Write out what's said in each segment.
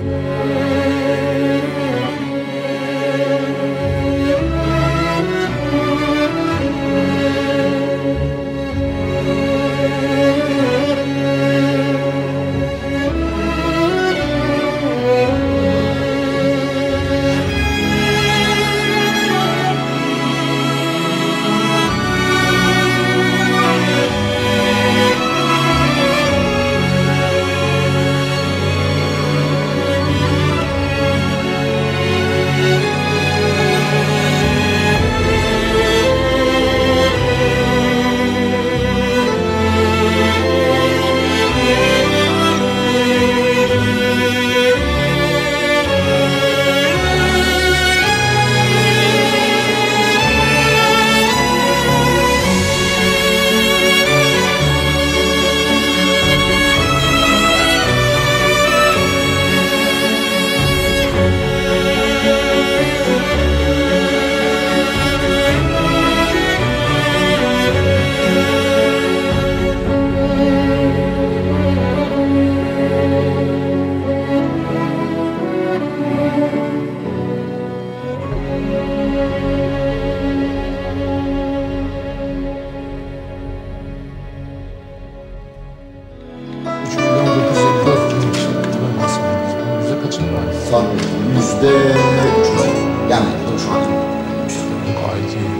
%300. Yani şu an. Gayet iyi.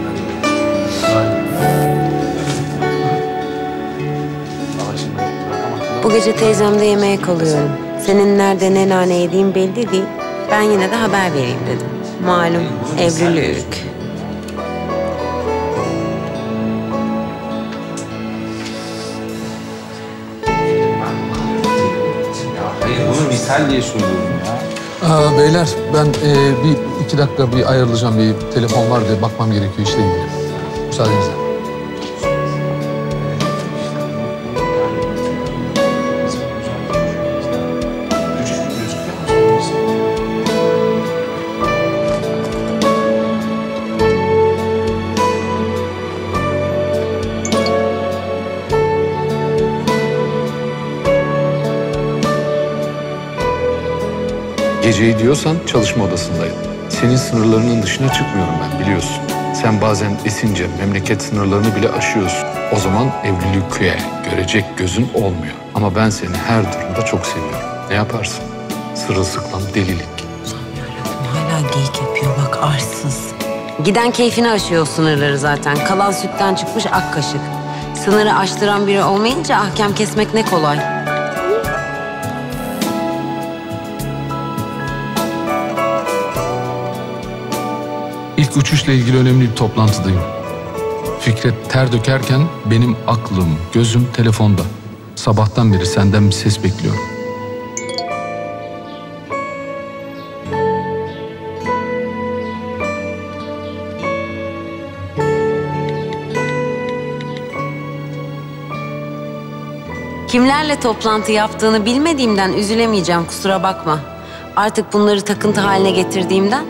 Bu gece teyzemde yemeğe kalıyorum. Senin nerede ne nane yediğin belli değil. Ben yine de haber vereyim dedim. Malum evlilik. Hayır, bunu misal diye söylüyorum ya. Beyler ben bir 2 dakika bir ayrılacağım. Bir telefon var da bakmam gerekiyor işle ilgili. Müsaadenizle. Geceyi diyorsan çalışma odasındayım. Senin sınırlarının dışına çıkmıyorum ben biliyorsun. Sen bazen esince memleket sınırlarını bile aşıyorsun. O zaman evlilikle görecek gözün olmuyor. Ama ben seni her durumda çok seviyorum. Ne yaparsın? Sırılsıklam delilik. Hala geyik yapıyor bak arsız. Giden keyfini aşıyor sınırları zaten. Kalan sütten çıkmış ak kaşık. Sınırı aştıran biri olmayınca ahkam kesmek ne kolay. İlk uçuşla ilgili önemli bir toplantıdayım. Fikret ter dökerken benim aklım, gözüm telefonda. Sabahtan beri senden bir ses bekliyorum. Kimlerle toplantı yaptığını bilmediğimden üzülemeyeceğim, kusura bakma. Artık bunları takıntı haline getirdiğimden.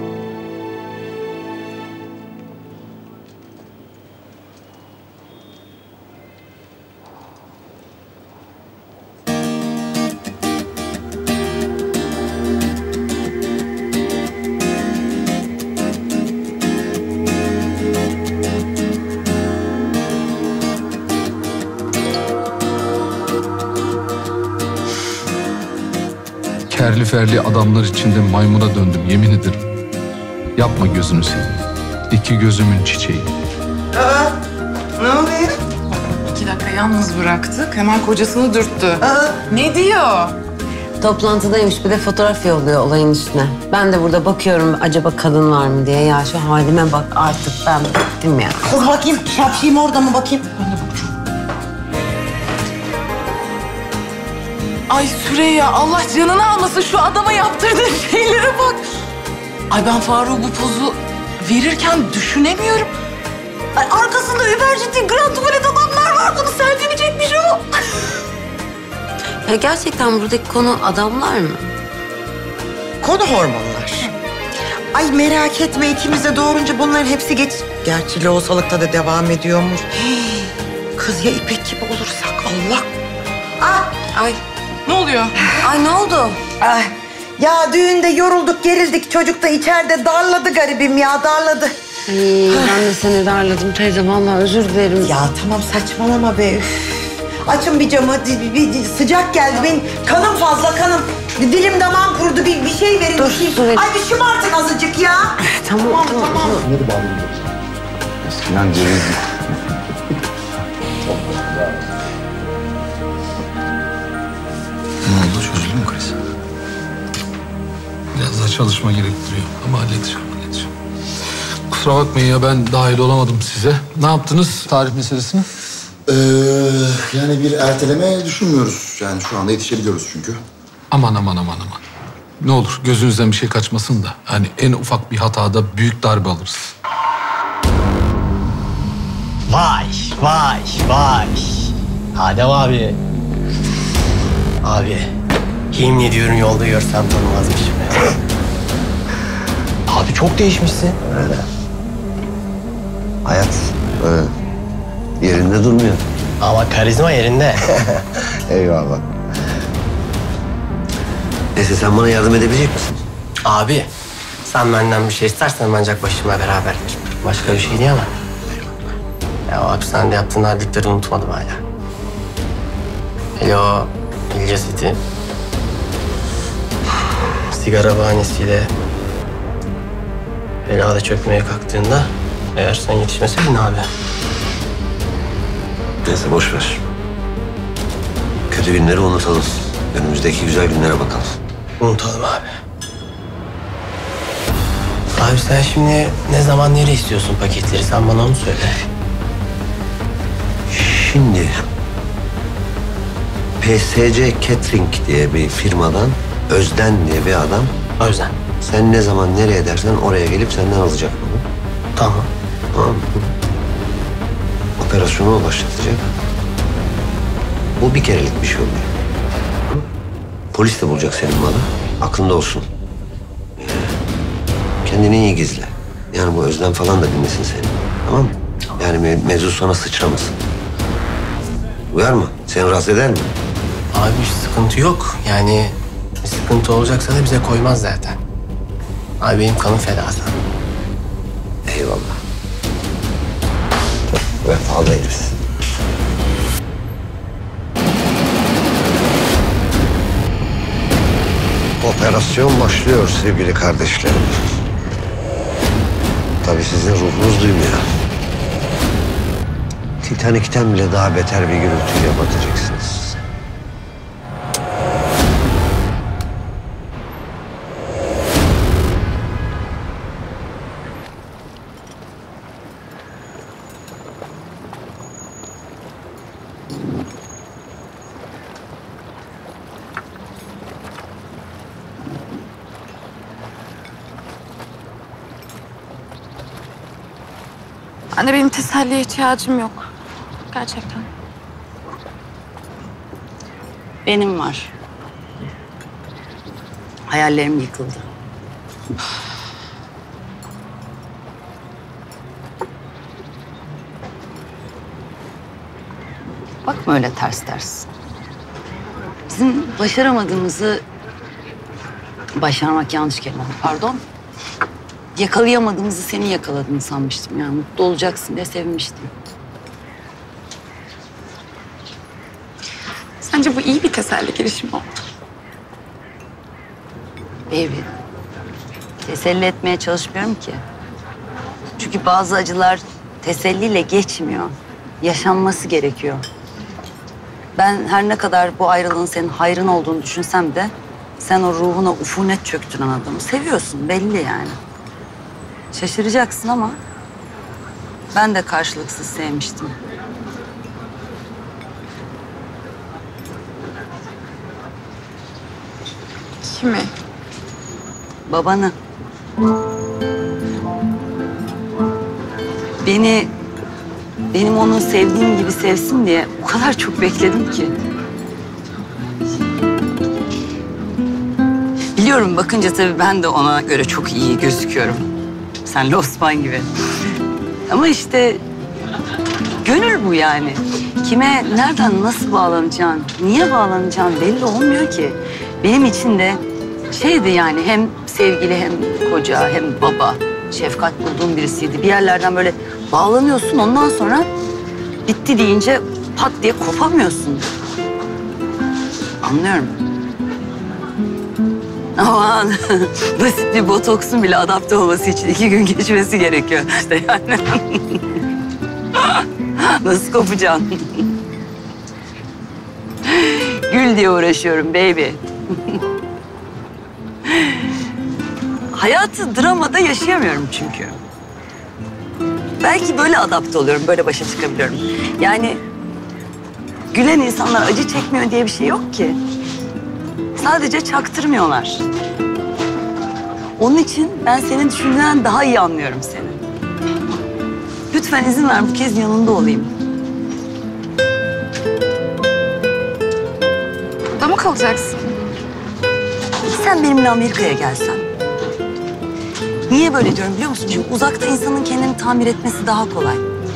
Kerli ferli adamlar içinde maymuna döndüm yemin ederim. Yapma gözünü seveyim. 2 gözümün çiçeği. Ne oluyor? 2 dakika yalnız bıraktık. Hemen kocasını dürttü. Ne diyor? Toplantıdaymış, bir de fotoğraf yolluyor olayın üstüne. Ben de burada bakıyorum acaba kadın var mı diye. Ya şu halime bak artık, ben bittim ya. Dur bakayım, şapşayım orada mı bakayım? Ay Süreyya, Allah canını almasın, şu adama yaptırdığın şeylere bak. Ay ben Faruk'u bu pozu verirken düşünemiyorum. Ay arkasında übercitli grand tuvalet adamlar var. Bunu selfie çekmiş o. Ya gerçekten buradaki konu adamlar mı? Konu hormonlar. Ay merak etme, ikimiz de doğurunca bunların hepsi geç. Gerçi lohusalıkta da devam ediyormuş. Kız ya İpek gibi olursak Allah. Ay, Ne oluyor? ay ne oldu? Ay Ya düğünde yorulduk, gerildik. Çocuk da içeride darladı garibim ya, darladı. Ben de seni darladım teyze. Vallahi özür dilerim. Ya tamam saçmalama be. Üf. Açın bir camı. Bir sıcak geldi. Benim kanım fazla, kanım. Dilim damağım kurudu. Bir şey verin. Dur, su verin. Ay bir şımartın azıcık ya. Tamam. Eskiden ceviz. Ne oldu? Çözüldü mü kriz? Biraz daha çalışma gerektiriyor ama halledeceğim. Kusura bakmayın ya, ben dahil olamadım size. Ne yaptınız tarih meselesini? Yani bir erteleme düşünmüyoruz. Yani şu anda yetişebiliyoruz çünkü. Aman. Ne olur gözünüzden bir şey kaçmasın da. Hani en ufak bir hatada büyük darbe alırız. Vay. Adem abi. Abi. Yemin ediyorum yolda görsem tanımazmışım ya. Abi çok değişmişsin. Öyle. Hayat öyle yerinde durmuyor. Ama karizma yerinde. Eyvallah. Neyse sen bana yardım edebilecek misin? Abi. Sen benden bir şey istersen ancak başıma beraber. Başka bir şey diyemem. Ya o hapishanede yaptığın haldikleri unutmadım hala. Hele o İlce City. Sigara bahanesiyle belada çökmeye kalktığında eğer sen yetişmeseydin abi. Neyse boş ver. Kötü günleri unutalım. Önümüzdeki güzel günlere bakalım. Unutalım abi. Abi sen şimdi ne zaman nereye istiyorsun paketleri? Sen bana onu söyle. Şimdi PSC Catering diye bir firmadan Özden diye bir adam O yüzden. sen ne zaman nereye dersen oraya gelip senden alacak bunu. Tamam. Tamam mı? Operasyonu o başlatacak. Bu bir kerelik bir şey oluyor. Hı? Polis de bulacak senin malı. Aklında olsun. Kendini iyi gizle. Yani bu Özlem falan da dinlesin seni. Tamam mı? Yani mevzu sana sıçramasın. Uyar mı? Seni rahatsız eder mi? Abi bir sıkıntı yok. Yani bir sıkıntı olacaksa da bize koymaz zaten. Abi benim kanım feda sana. Eyvallah. Vefalı herif. Operasyon başlıyor sevgili kardeşlerim. Tabii sizin ruhunuz duymuyor. Titanik'ten bile daha beter bir gürültüyle batacaksınız. Anne benim teselliye ihtiyacım yok. Gerçekten. Benim var. Hayallerim yıkıldı. Bakma öyle ters ters. Bizim başaramadığımızı... Başarmak yanlış kelime, pardon. Yakalayamadığımızı senin yakaladığını sanmıştım. Yani mutlu olacaksın diye sevinmiştim. Sence bu iyi bir teselli girişimi oldu? Baby, teselli etmeye çalışmıyorum ki. Çünkü bazı acılar teselliyle geçmiyor. Yaşanması gerekiyor. Ben her ne kadar bu ayrılığın senin hayrın olduğunu düşünsem de... sen o ruhuna ufunet çöktüren adamı seviyorsun, belli yani. Şaşıracaksın ama ben de karşılıksız sevmiştim. Kimi? Babanı. Benim onu sevdiğim gibi sevsin diye o kadar çok bekledim ki. Biliyorum bakınca tabii ben de ona göre çok iyi gözüküyorum. Sen Osman gibi. Ama işte gönül bu yani. Kime, nereden, nasıl bağlanacağın, niye bağlanacağın belli olmuyor ki. Benim için de şeydi yani hem sevgili hem koca hem baba. Şefkat bulduğum birisiydi. Bir yerlerden böyle bağlanıyorsun ondan sonra bitti deyince pat diye kopamıyorsun. Anlıyorum. Aman basit bir botoksun bile adapte olması için 2 gün geçmesi gerekiyor işte yani. Nasıl kopacaksın? Gül diye uğraşıyorum baby. Hayatı dramada yaşayamıyorum çünkü. Belki böyle adapte oluyorum, böyle başa çıkabiliyorum. Yani gülen insanlar acı çekmiyor diye bir şey yok ki. Sadece çaktırmıyorlar. Onun için ben senin düşündüğünden daha iyi anlıyorum seni. Lütfen izin ver bu kez yanında olayım. Burada mı kalacaksın? Sen benimle Amerika'ya gelsen. Niye böyle diyorum biliyor musun? Çünkü uzakta insanın kendini tamir etmesi daha kolay.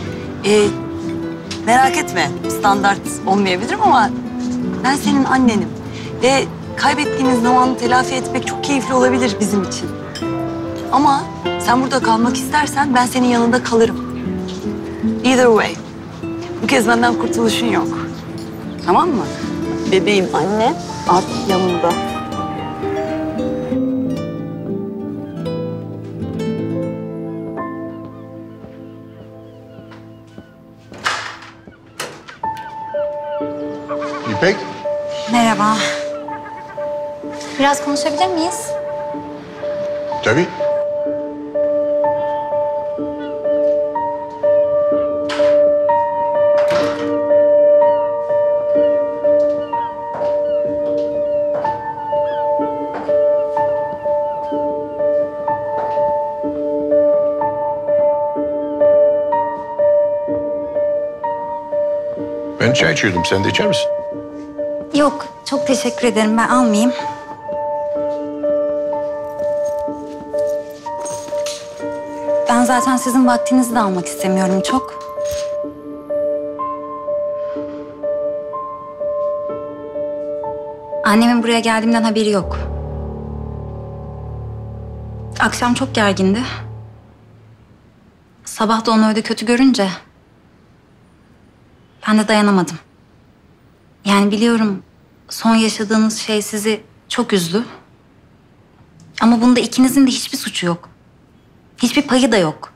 Merak etme, standart olmayabilirim ama ben senin annenim. Ve kaybettiğimiz zamanı telafi etmek çok keyifli olabilir bizim için. Ama sen burada kalmak istersen ben senin yanında kalırım. Either way. Bu kez benden kurtuluşun yok. Tamam mı? Bebeğim anne artık yanımda. İpek, Merhaba. Biraz konuşabilir miyiz? tabii. Ben çay içiyordum. Sen de içer misin? Yok, çok teşekkür ederim. Ben almayayım. Ben zaten sizin vaktinizi de almak istemiyorum çok. Annemin buraya geldiğimden haberi yok. Akşam çok gergindi. Sabah da onu öyle kötü görünce ben de dayanamadım. Yani biliyorum son yaşadığınız şey sizi çok üzdü. Ama bunda ikinizin de hiçbir suçu yok. Hiçbir payı da yok.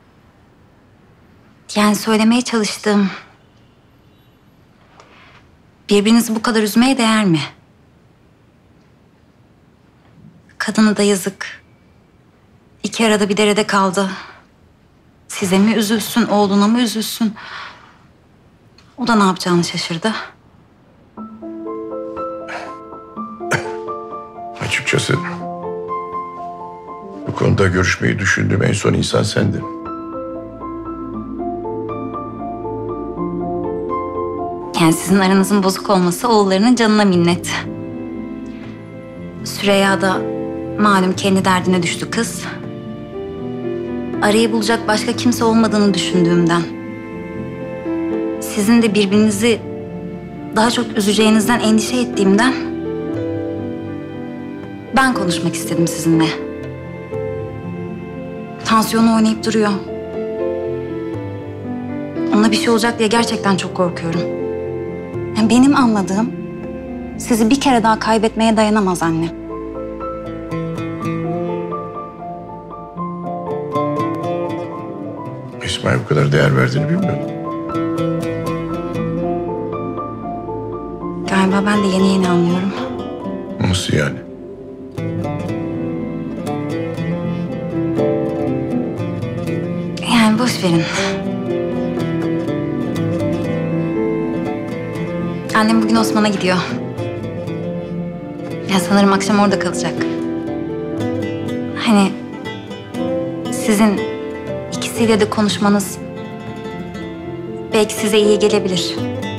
Yani söylemeye çalıştığım... birbirinizi bu kadar üzmeye değer mi? Kadına da yazık. 2 arada bir derede kaldı. Size mi üzülsün, oğluna mı üzülsün? O da ne yapacağını şaşırdı. Açıkçası bu konuda görüşmeyi düşündüğüm en son insan sendin. Yani sizin aranızın bozuk olması oğullarının canına minnet. Süreyya da malum kendi derdine düştü kız. Arayı bulacak başka kimse olmadığını düşündüğümden. Sizin de birbirinizi daha çok üzeceğinizden endişe ettiğimden ben konuşmak istedim sizinle. Tansiyonu oynayıp duruyor. Ona bir şey olacak diye gerçekten çok korkuyorum. Yani benim anladığım sizi bir kere daha kaybetmeye dayanamaz anne. İsmail bu kadar değer verdiğini bilmiyordum. Galiba ben de yeni anlıyorum. Nasıl yani? Yani boş verin. Annem bugün Osman'a gidiyor. Ya sanırım akşam orada kalacak. Hani sizin ikisiyle de konuşmanız belki size iyi gelebilir.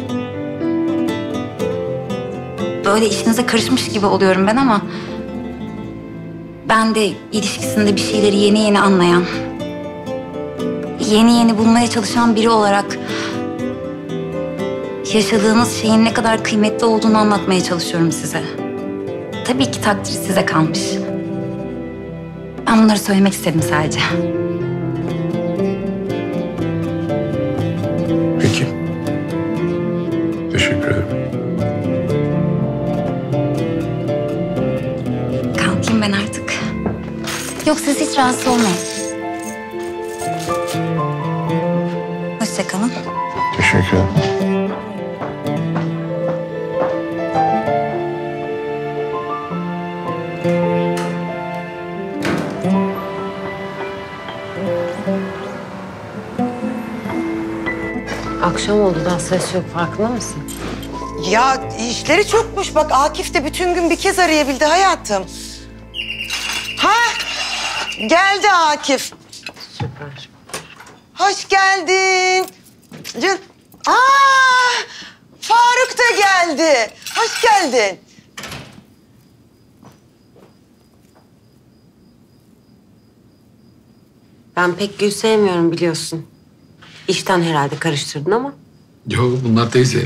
Böyle işinize karışmış gibi oluyorum ben ama ben de ilişkisinde bir şeyleri yeni anlayan, yeni bulmaya çalışan biri olarak yaşadığınız şeyin ne kadar kıymetli olduğunu anlatmaya çalışıyorum size. tabii ki takdir size kalmış. Ben bunları söylemek istedim sadece. Peki. Teşekkür ederim. Kalkayım ben artık. Yok, siz hiç rahatsız olmayın. Hoşça kalın. Teşekkür ederim. Akşam oldu, daha ses yok, farkında mısın? Ya işleri çokmuş. Bak Akif de bütün gün bir kez arayabildi hayatım. Ha? Geldi Akif. Süper. Hoş geldin. Faruk da geldi. Hoş geldin. Ben pek Gül sevmiyorum biliyorsun. İşten herhalde karıştırdın ama. Yo, bunlar teyze.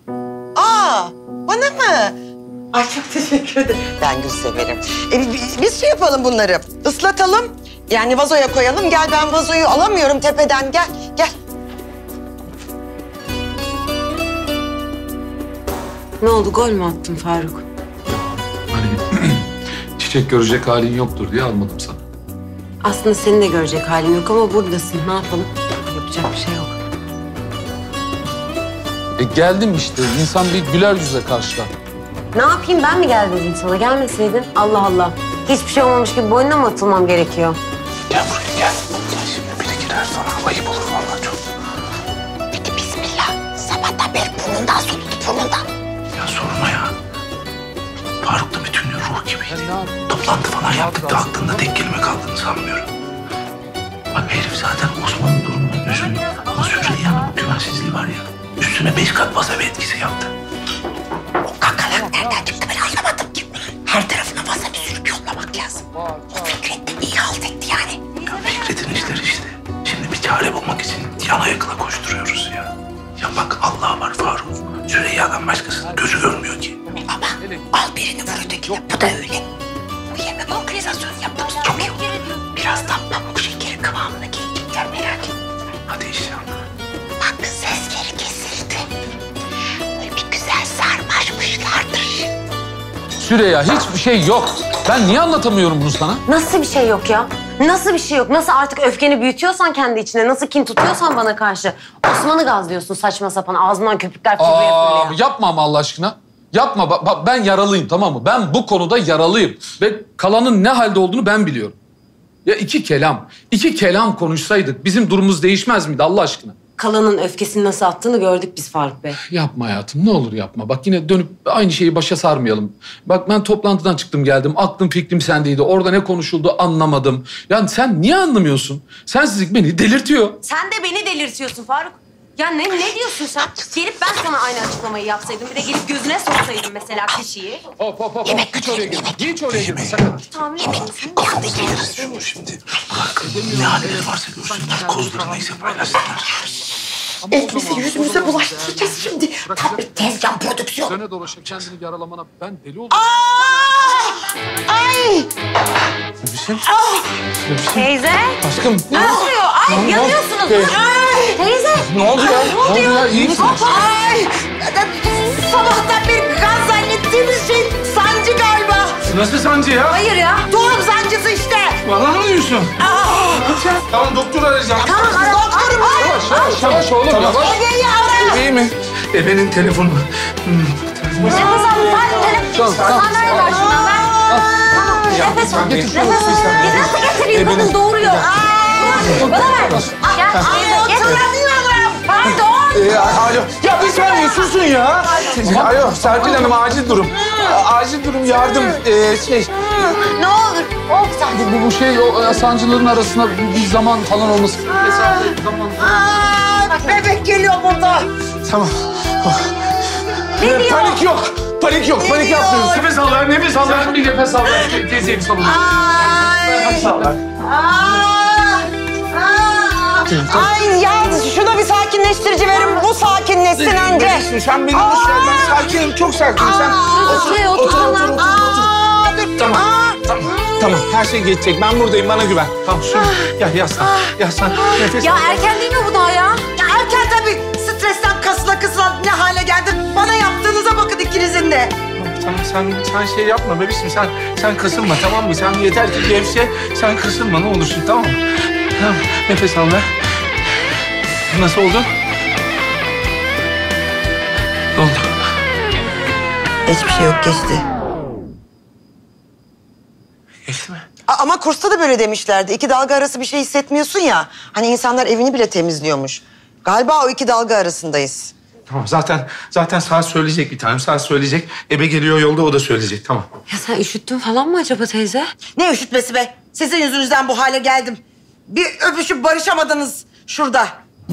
Bana mı? Ay çok teşekkür ederim. Ben Gül severim. Biz şey yapalım bunları. Islatalım. Yani vazoya koyalım. Gel, ben vazoyu alamıyorum tepeden. Gel, gel. Ne oldu, gol mü attın Faruk? Hani çiçek görecek halin yoktur diye almadım sana. Aslında seni de görecek halim yok ama buradasın. Ne yapalım? Yapacak bir şey yok. Geldim işte. İnsan bir güler yüzle karşılar. Ne yapayım, ben mi gel dedim sana? Gelmeseydin. Allah Allah. Hiçbir şey olmamış gibi boynuna mı atılmam gerekiyor? Gel buraya gel. Gel şimdi biri girer sonra ayıp olur vallahi çok. Peki bismillah. Sabahtan beri burnundan soludu, burnundan. Ya sorma ya. Faruk da bütün gün ruh gibiydi. Toplantı falan yaptık da aklında tek kelime kaldığını sanmıyorum. Bak herif zaten Osman'ın durumundan üzüldü. Ama Süreyya'nın güvensizliği var ya. Üstüne 5 kat wasabi etkisi yaptı. O kakalak nereden çıktı ben anlamadım ki. Her tarafına wasabi sürüp yollamak lazım. O Fikret de iyi halt etti yani. Ya Fikret'in işleri işte. Şimdi bir çare bulmak için yana yakıla koşturuyoruz ya. Ya bak Allah var Faruk. Süreyya'dan başkasının gözü görmüyor ki. Ama al birini vur ötekine. Bu da öyle. Bu yemek organizasyonu yaptığımız çok iyi oldu. Birazdan pamuk şekeri kıvamına gelecekler, merak etme. Hadi inşallah. Bak sesleri kesildi. Böyle bir güzel sarmaşmışlardır. Süreyya, hiçbir şey yok. Ben niye anlatamıyorum bunu sana? Nasıl bir şey yok ya? Nasıl bir şey yok? Nasıl artık öfkeni büyütüyorsan kendi içine, nasıl kin tutuyorsan bana karşı. Osman'ı gazlıyorsun saçma sapan, ağzından köpükler fırlaya fırlaya. Yapma ama Allah aşkına. Yapma. Bak, ben yaralıyım, tamam mı? Ben bu konuda yaralıyım. Ve kalanın ne halde olduğunu ben biliyorum. Ya iki kelam konuşsaydık bizim durumumuz değişmez miydi Allah aşkına? Kalanın öfkesini nasıl attığını gördük biz Faruk Bey. Yapma hayatım, ne olur yapma. Bak yine dönüp aynı şeyi başa sarmayalım. Bak ben toplantıdan çıktım geldim. Aklım fikrim sendeydi. Orada ne konuşuldu anlamadım. Yani sen niye anlamıyorsun? Sensizlik beni delirtiyor. Sen de beni delirtiyorsun Faruk. Ya ne diyorsun sen? Gelip ben sana aynı açıklamayı yapsaydım. Bir de gelip gözüne soksaydım mesela kişiyi. Hop. Hiç oraya girme. Hiç oraya girme sakın. Geliriz şunu şimdi. Bak ne halleri varsa görsünler. Kozları neyse paylaşsınlar. Elimizi yüzümüze bulaştıracağız şimdi. Tam bir tezcan prodüksiyon. Döne dolaşıp kendini yaralamana ben deli oldum. Ay! Teyze. Aşkım. Ne oluyor? Ay yanıyorsunuz. Ay. Teyze. Ne oldu ya? Ne oldu ya? İyi misin? Ay! Sabahtan beri kan zannettiğimiz şey sancı galiba. Nasıl sancı ya? Hayır ya. Doğum sancısı işte. Bana mı diyorsun? Tamam doktor arayacağım. Tamam ara. Doktorum. Yavaş oğlum yavaş. Ege'yi ara. İyi mi? Ebe'nin telefonu. Nefes al. Sandalye ver şuna ver. Nefes al. Nefes al. Nasıl getireyim? Kadın doğuruyor. Bana ver. Gel. Oturamıyorum. Pardon. Alo. Ya bir saniye susun ya. Alo Serpil Hanım acil durum. Acil durum yardım. Ne olur. Bu şey o sancıların arasında bir zaman falan olması. Bebek geliyor burada. Tamam. Ne diyor? Panik yok. Panik yok. Panik yapmıyoruz. Nefes al ver. Nefes al ver. Sen bir nefes al. Teyzeye bir salın. Nefes al ver. Ay ya şuna bir sakinleştirici verin. Bu sakinleşsin önce. Sen beni boş ver. Ben sakinim. Çok sakinim. Sen Otur. otur. Tamam. Tamam her şey geçecek. Ben buradayım bana güven. Tamam şunu gel yaslan. Nefes Ya al. erken değil mi bu daha ya? Ya erken tabii. Stresten kasıla ne hale geldim. Bana yaptığınıza bakın ikinizin de. Tamam sen şey yapma bebişim. Sen kasılma tamam mı? Sen yeter ki gevşe. Sen kasılma ne olursun tamam mı? Tamam nefes al ver. Nasıl oldu? Ne oldu? Hiçbir şey yok geçti. Geçti mi? Ama kursta da böyle demişlerdi. 2 dalga arası bir şey hissetmiyorsun ya. Hani insanlar evini bile temizliyormuş. Galiba o 2 dalga arasındayız. Tamam zaten saat söyleyecek bir tanem. Saat söyleyecek. Ebe geliyor yolda o da söyleyecek tamam. Ya sen üşüttün falan mı acaba teyze? Ne üşütmesi be? Sizin yüzünüzden bu hale geldim. Bir öpüşüp barışamadınız şurada.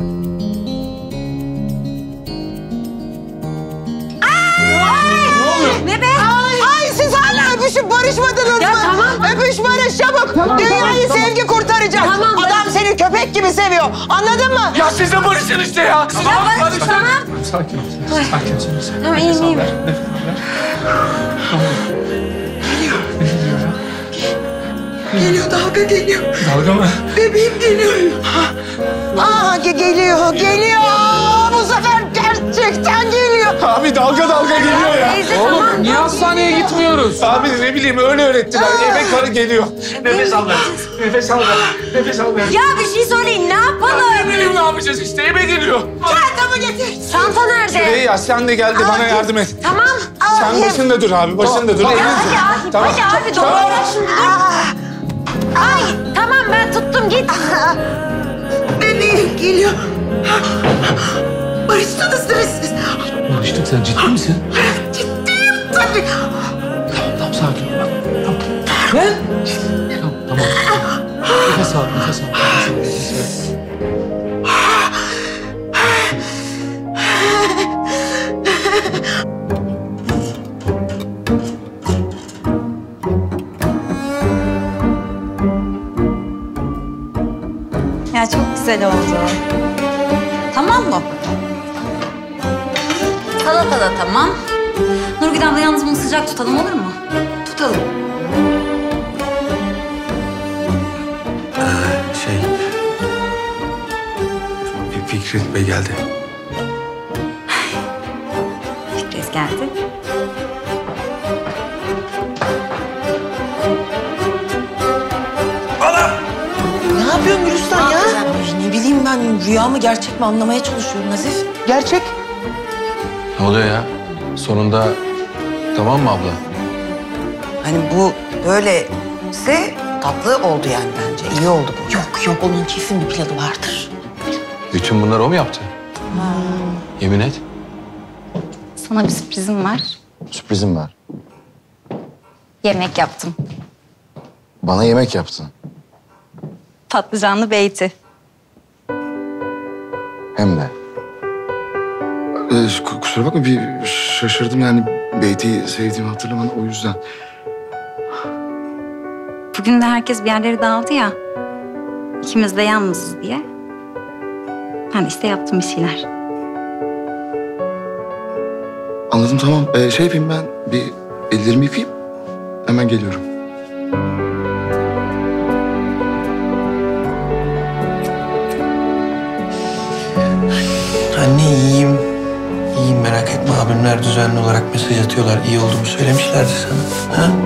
Ne be? Ay siz hala öpüşüp barışmadınız Ya mı? tamam. Öpüş barış çabuk. Dünyayı sevgi kurtaracak. Tamam, Adam seni köpek gibi seviyor. Anladın mı? Ya siz de barışın işte ya. barış, tamam. Sakin ol. Sakin. Tamam iyiyim. Geliyor dalga geliyor. Dalga mı? Bebeğim geliyor. Geliyor. Bu sefer gerçekten geliyor. Abi dalga geliyor ya. Teyze Oğlum tamam. niye hastaneye gitmiyoruz? Abi ne bileyim öyle öğrettiler. Ebe karı geliyor. Nefes al ver. Nefes al ver. Ya bir şey söyleyin ne yapalım? Ne bileyim ne yapacağız işte ebe geliyor. Çantamı getir. Çanta nerede? Ya sen de geldi bana yardım et. Tamam. Sen başında dur abi başında dur. Hadi Elini abi. tut. Tamam. Hadi abi Tamam. doğru şimdi dur. Ay tamam ben tuttum git. Bebeğim geliyor. Barıştınız değil mi siz? Barıştık sen ciddi misin? Ciddiyim tabii. Tamam sakin ol. Tamam. Nefes al. Ya çok güzel oldu. Tamam mı? Salata da tamam. Nurgül abla yalnız bunu sıcak tutalım olur mu? Tutalım. Fikret Bey geldi. Fikret geldi. Ne yapıyorsun Gülistan ya? Ne bileyim ben rüya mı gerçek mi anlamaya çalışıyorum Nazif. Gerçek. Ne oluyor ya? Sonunda tamam mı abla? Hani bu böylese tatlı oldu yani bence. İyi oldu bu. Yok onun kesin bir planı vardır. Bütün bunları o mu yaptı? Yemin et. Sana bir sürprizim var. Sürprizim var. Yemek yaptım. Bana yemek yaptın. Patlıcanlı beyti. Hem de. Kusura bakma bir şaşırdım yani. Beyti'yi sevdiğimi hatırlamadım o yüzden. Bugün de herkes bir yerlere dağıldı ya. İkimiz de yalnızız diye. Ben de işte yaptım bir şeyler. Anladım tamam. Şey yapayım ben bir ellerimi yıkayayım. Hemen geliyorum. Anne iyiyim. İyiyim merak etme. Abimler düzenli olarak mesaj atıyorlar. İyi olduğumu söylemişlerdi sana. Ha?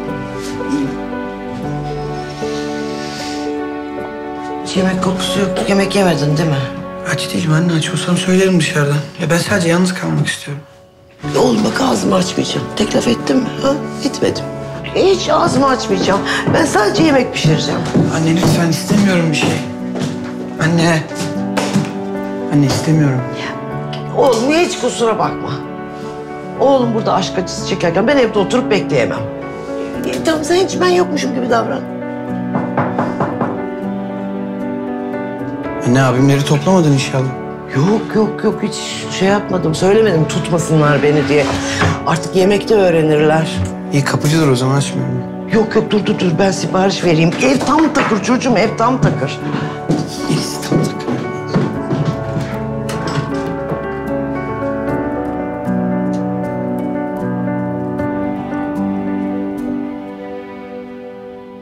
Hiç yemek kokusu yoktu. Yemek yemedin değil mi? Aç değilim anne. Aç olsam söylerim dışarıdan. Ya ben sadece yalnız kalmak istiyorum. Oğlum bak ağzımı açmayacağım. Teklif ettim mi? Ha? Etmedim. Hiç ağzımı açmayacağım. Ben sadece yemek pişireceğim. Anne lütfen istemiyorum bir şey. Anne. Anne istemiyorum. Oğlum hiç kusura bakma. Oğlum burada aşk acısı çekerken ben evde oturup bekleyemem. Tamam sen hiç ben yokmuşum gibi davran. Anne abimleri toplamadın inşallah. Yok hiç şey yapmadım. Söylemedim tutmasınlar beni diye. Artık yemekte öğrenirler. İyi kapıcıdır o zaman açmıyorum. Yok dur ben sipariş vereyim. Ev tam takır çocuğum ev tam takır. İyi tam takır.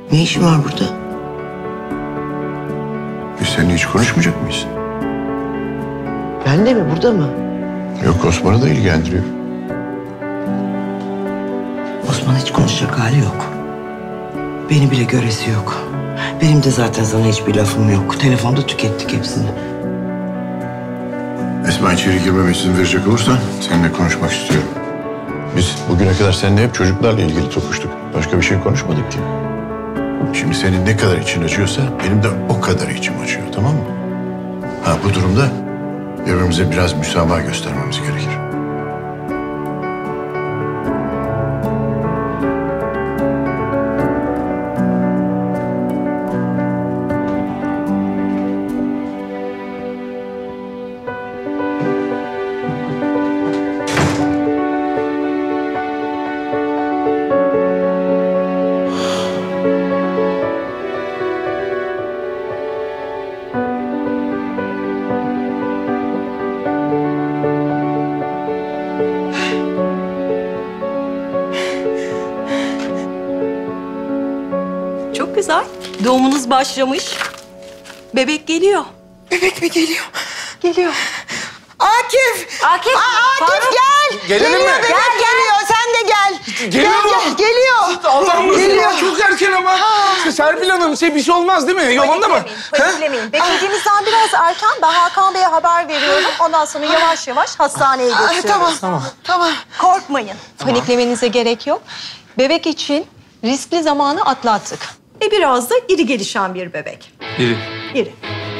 Ne işin var burada? Biz seninle hiç konuşmayacak mıyız? Ben de mi? Burada mı? Yok, Osman'ı da ilgilendiriyor. Osman hiç konuşacak hali yok. Beni bile göresi yok. Benim de zaten sana hiçbir lafım yok. Telefonda tükettik hepsini. Esma, içeri girmeme izin verecek olursan seninle konuşmak istiyorum. Biz bugüne kadar seninle hep çocuklarla ilgili tokuştuk. Başka bir şey konuşmadık ki. Şimdi senin ne kadar için acıyorsa benim de o kadar içim acıyor, tamam mı? Ha, bu durumda birbirimize biraz müsamaha göstermemiz gerekir. Çok güzel. Doğumunuz başlamış. Bebek geliyor. Bebek mi geliyor? Geliyor. Akif! Akif! Akif gel! Gelelim mi? Geliyor, bebek geliyor. Sen de gel. Geliyor mu? Geliyor. Allah'ım Geliyor. çok erken ama. Serpil Hanım bir şey olmaz değil mi? Yolunda mı? Paniklemeyin. Beklediğinizden biraz erken. Ben Hakan Bey'e haber veriyorum. Ondan sonra yavaş yavaş hastaneye götürüyoruz. Tamam. Korkmayın. Paniklemenize gerek yok. Bebek için riskli zamanı atlattık. Biraz da iri gelişen bir bebek. İri. İri.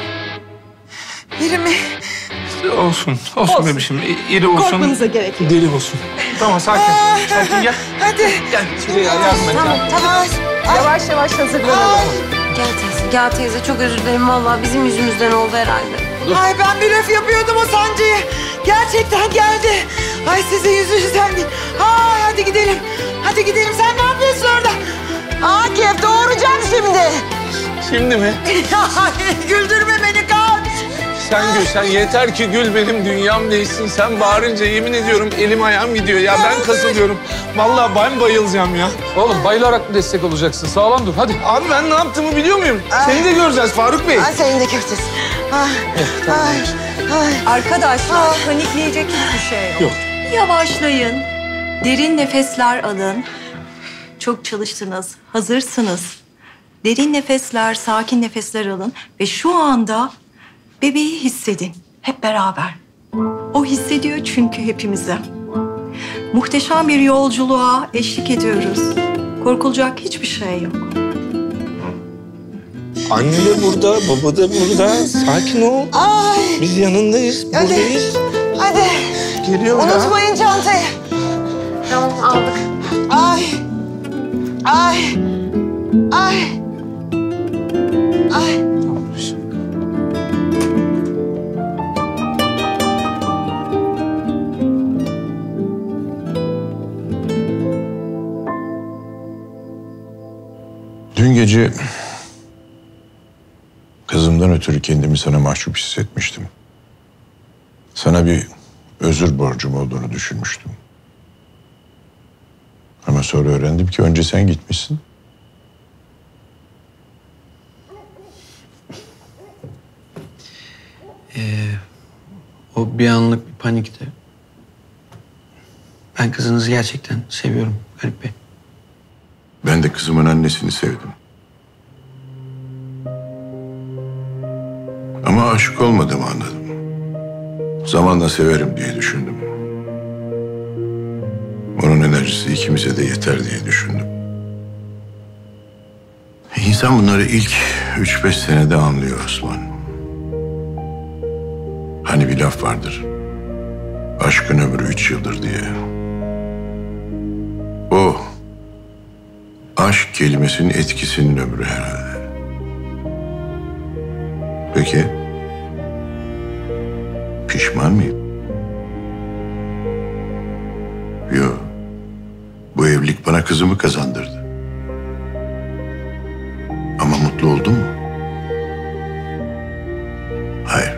İri mi? Olsun bebişim. İri olsun. Korkmanıza gerek yok. Deli olsun. Tamam, sakin gel. Hadi. Gel içeri ya, yardım et. Tamam. Yavaş yavaş hazırlanalım. Gel teyze çok özür dilerim vallahi bizim yüzümüzden oldu herhalde. Ay ben bir laf yapıyordum o sancıyı. Gerçekten geldi. Ay sizin yüzünüzden değil. Ay hadi gidelim. Hadi gidelim. Sen ne yapıyorsun orada? Akif doğuracağım şimdi. Şimdi mi? Ay, güldürme beni kaç. Sen gül, sen yeter ki gül, benim dünyam değilsin. Sen bağırınca yemin ediyorum elim ayağım gidiyor ya. Ben kasılıyorum. Vallahi ben bayılacağım ya. Oğlum bayılarak destek olacaksın. Sağlam dur hadi. Abi ben ne yaptığımı biliyor muyum? Seni de göreceğiz Faruk Bey. Ay seni de göreceğiz. Ay. Arkadaşlar panikleyecek hiçbir şey yok. Yok. Yavaşlayın. Derin nefesler alın. Çok çalıştınız. Hazırsınız. Derin nefesler, sakin nefesler alın. Ve şu anda bebeği hissedin. Hep beraber. O hissediyor çünkü hepimize. Muhteşem bir yolculuğa eşlik ediyoruz. Korkulacak hiçbir şey yok. Anne de burada, baba da burada. Sakin ol. Ay. Biz yanındayız, buradayız. Hadi. Geliyor ya. Unutmayın çantayı. Tamam aldık. Ay. Dün gece kızımdan ötürü kendimi sana mahcup hissetmiştim. Sana bir özür borcum olduğunu düşünmüştüm. Ama sonra öğrendim ki önce sen gitmişsin. O bir anlık bir panikti. Ben kızınızı gerçekten seviyorum Garip Bey. Ben de kızımın annesini sevdim. Ama aşık olmadığımı anladım. Zamanla severim diye düşündüm. Onun enerjisi ikimize de yeter diye düşündüm. İnsan bunları ilk 3-5 senede anlıyor Osman. Hani bir laf vardır. Aşkın ömrü 3 yıldır diye. O aşk kelimesinin etkisinin ömrü herhalde. Peki pişman mıyım? Yok. Bu evlilik bana kızımı kazandırdı. Ama mutlu oldum mu? Hayır.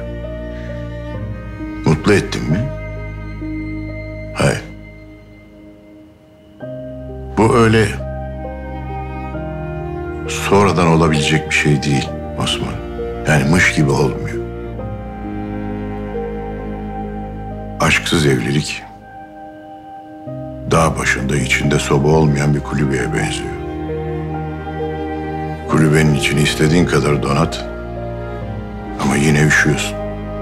Mutlu ettim mi? Hayır. Bu öyle sonradan olabilecek bir şey değil Osman. Yani mış gibi olmuyor. Aşksız evlilik dağ başında içinde soba olmayan bir kulübeye benziyor. Kulübenin içini istediğin kadar donat ama yine üşüyorsun.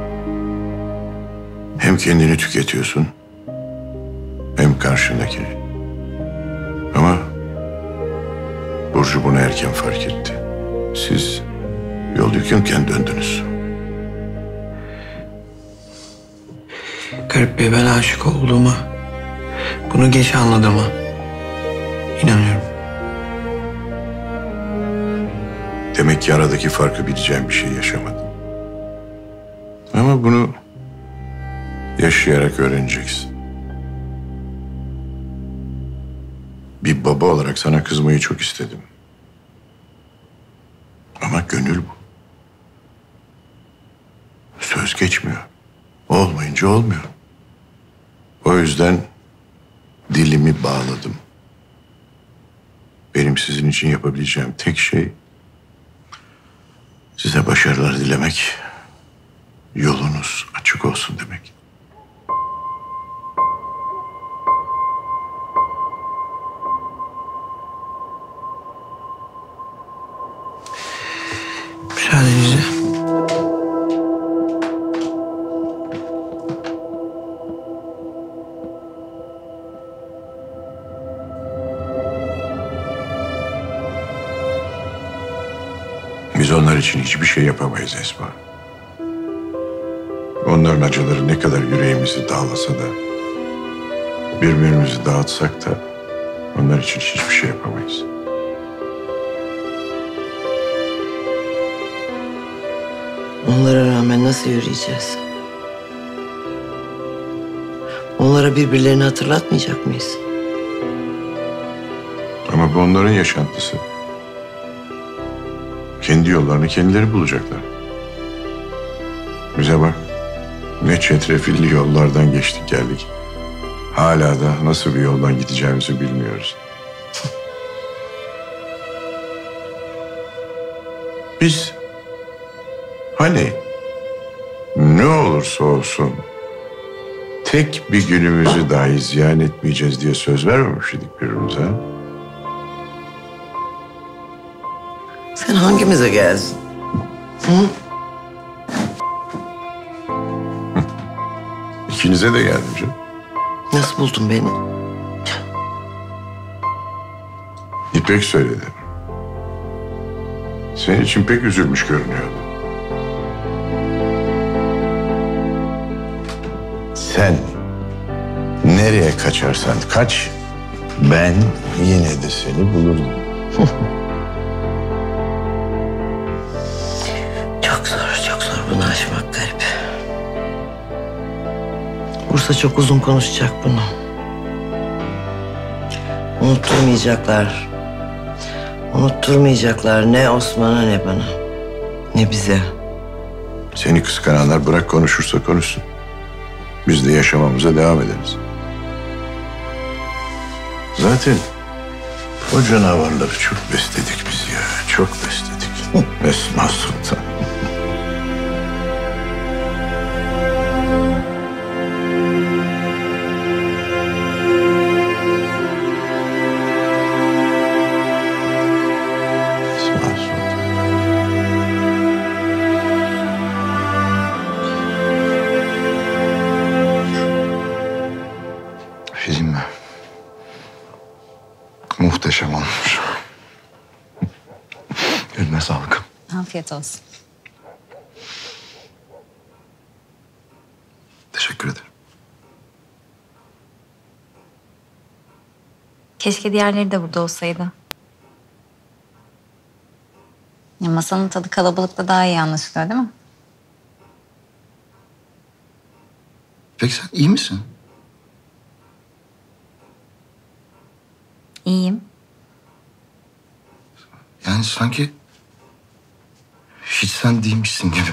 Hem kendini tüketiyorsun hem karşındakini. Ama Burcu bunu erken fark etti. Siz yol yakınken döndünüz. Garip Bey, ben aşık olduğuma, bunu geç anladığıma inanıyorum. Demek ki aradaki farkı bileceğim bir şey yaşamadın. Ama bunu yaşayarak öğreneceksin. Bir baba olarak sana kızmayı çok istedim. Ama gönül bu. Söz geçmiyor. Olmayınca olmuyor. O yüzden dilimi bağladım. Benim sizin için yapabileceğim tek şey size başarılar dilemek, yolunuz açık olsun demek. Müsaadenizle. Biz onlar için hiçbir şey yapamayız Esma. Onların acıları ne kadar yüreğimizi dağlasa da, birbirimizi dağıtsak da onlar için hiçbir şey yapamayız. Onlara rağmen nasıl yürüyeceğiz? Onlara birbirlerini hatırlatmayacak mıyız? Ama bu onların yaşantısı. Kendi yollarını kendileri bulacaklar. Bize bak, ne çetrefilli yollardan geçtik geldik. Hala da nasıl bir yoldan gideceğimizi bilmiyoruz. Biz hani ne olursa olsun tek bir günümüzü dahi ziyan etmeyeceğiz diye söz vermemiştik birbirimize. Sen hangimize geldin? Hı? İkinize de geldim canım. Nasıl buldun beni? İpek söyledi. Senin için pek üzülmüş görünüyordu. Sen nereye kaçarsan kaç, ben yine de seni bulurum. Çok zor bunu aşmak Garip. Bursa çok uzun konuşacak bunu. Unutturmayacaklar. Unutturmayacaklar ne Osman'a ne bana. Ne bize. Seni kıskananlar bırak konuşursa konuşsun. Biz de yaşamamıza devam ederiz. Zaten o canavarları çok besledik biz ya. Çok besledik. Esma Sultan. Film mi? Muhteşem olmuş. Eline sağlık. Afiyet olsun. Teşekkür ederim. Keşke diğerleri de burada olsaydı. Ya masanın tadı kalabalıkta daha iyi anlaşılıyor değil mi? Peki sen iyi misin? İyiyim. Yani sanki hiç sen değilmişsin gibi.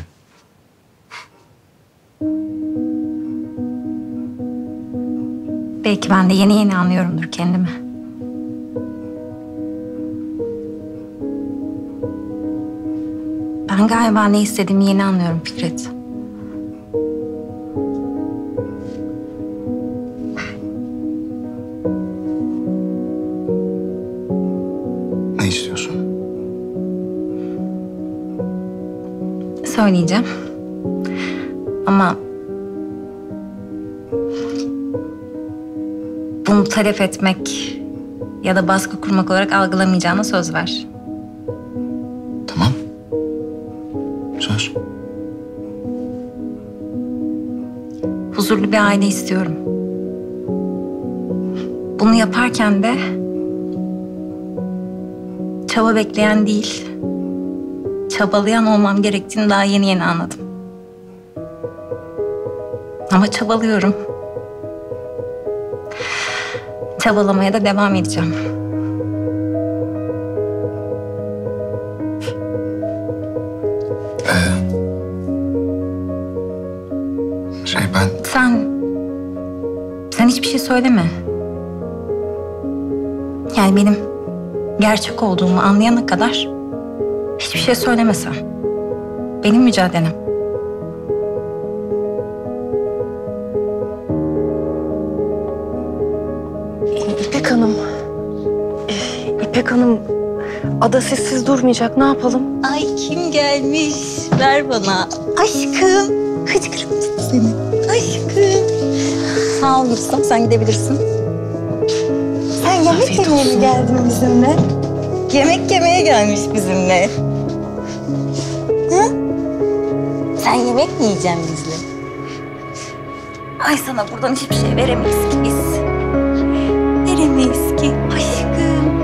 Belki ben de yeni yeni anlıyorumdur kendimi. Ben galiba ne istediğimi yeni anlıyorum Fikret. Ne istiyorsun? Söyleyeceğim. Ama bunu talep etmek ya da baskı kurmak olarak algılamayacağına söz ver. Tamam. Söz. Huzurlu bir aile istiyorum. Bunu yaparken de çaba bekleyen değil, çabalayan olmam gerektiğini daha yeni yeni anladım. Ama çabalıyorum. Çabalamaya da devam edeceğim. Sen hiçbir şey söyleme. Yani benim gerçek olduğumu anlayana kadar hiçbir şey söyleme sen. Benim mücadelem. İpek Hanım. İpek Hanım, Ada sessiz durmayacak. Ne yapalım? Ay kim gelmiş? Ver bana. Aşkım. Hıçkırım seni. Aşkım. Sağ ol Mustafa, sen gidebilirsin. Sen yemek yemeye mi geldin bizimle? Yemek yemeye gelmiş bizimle. Hı? Sen yemek mi yiyeceksin bizle? Ay sana buradan hiçbir şey veremeyiz ki biz. Veremeyiz ki aşkım.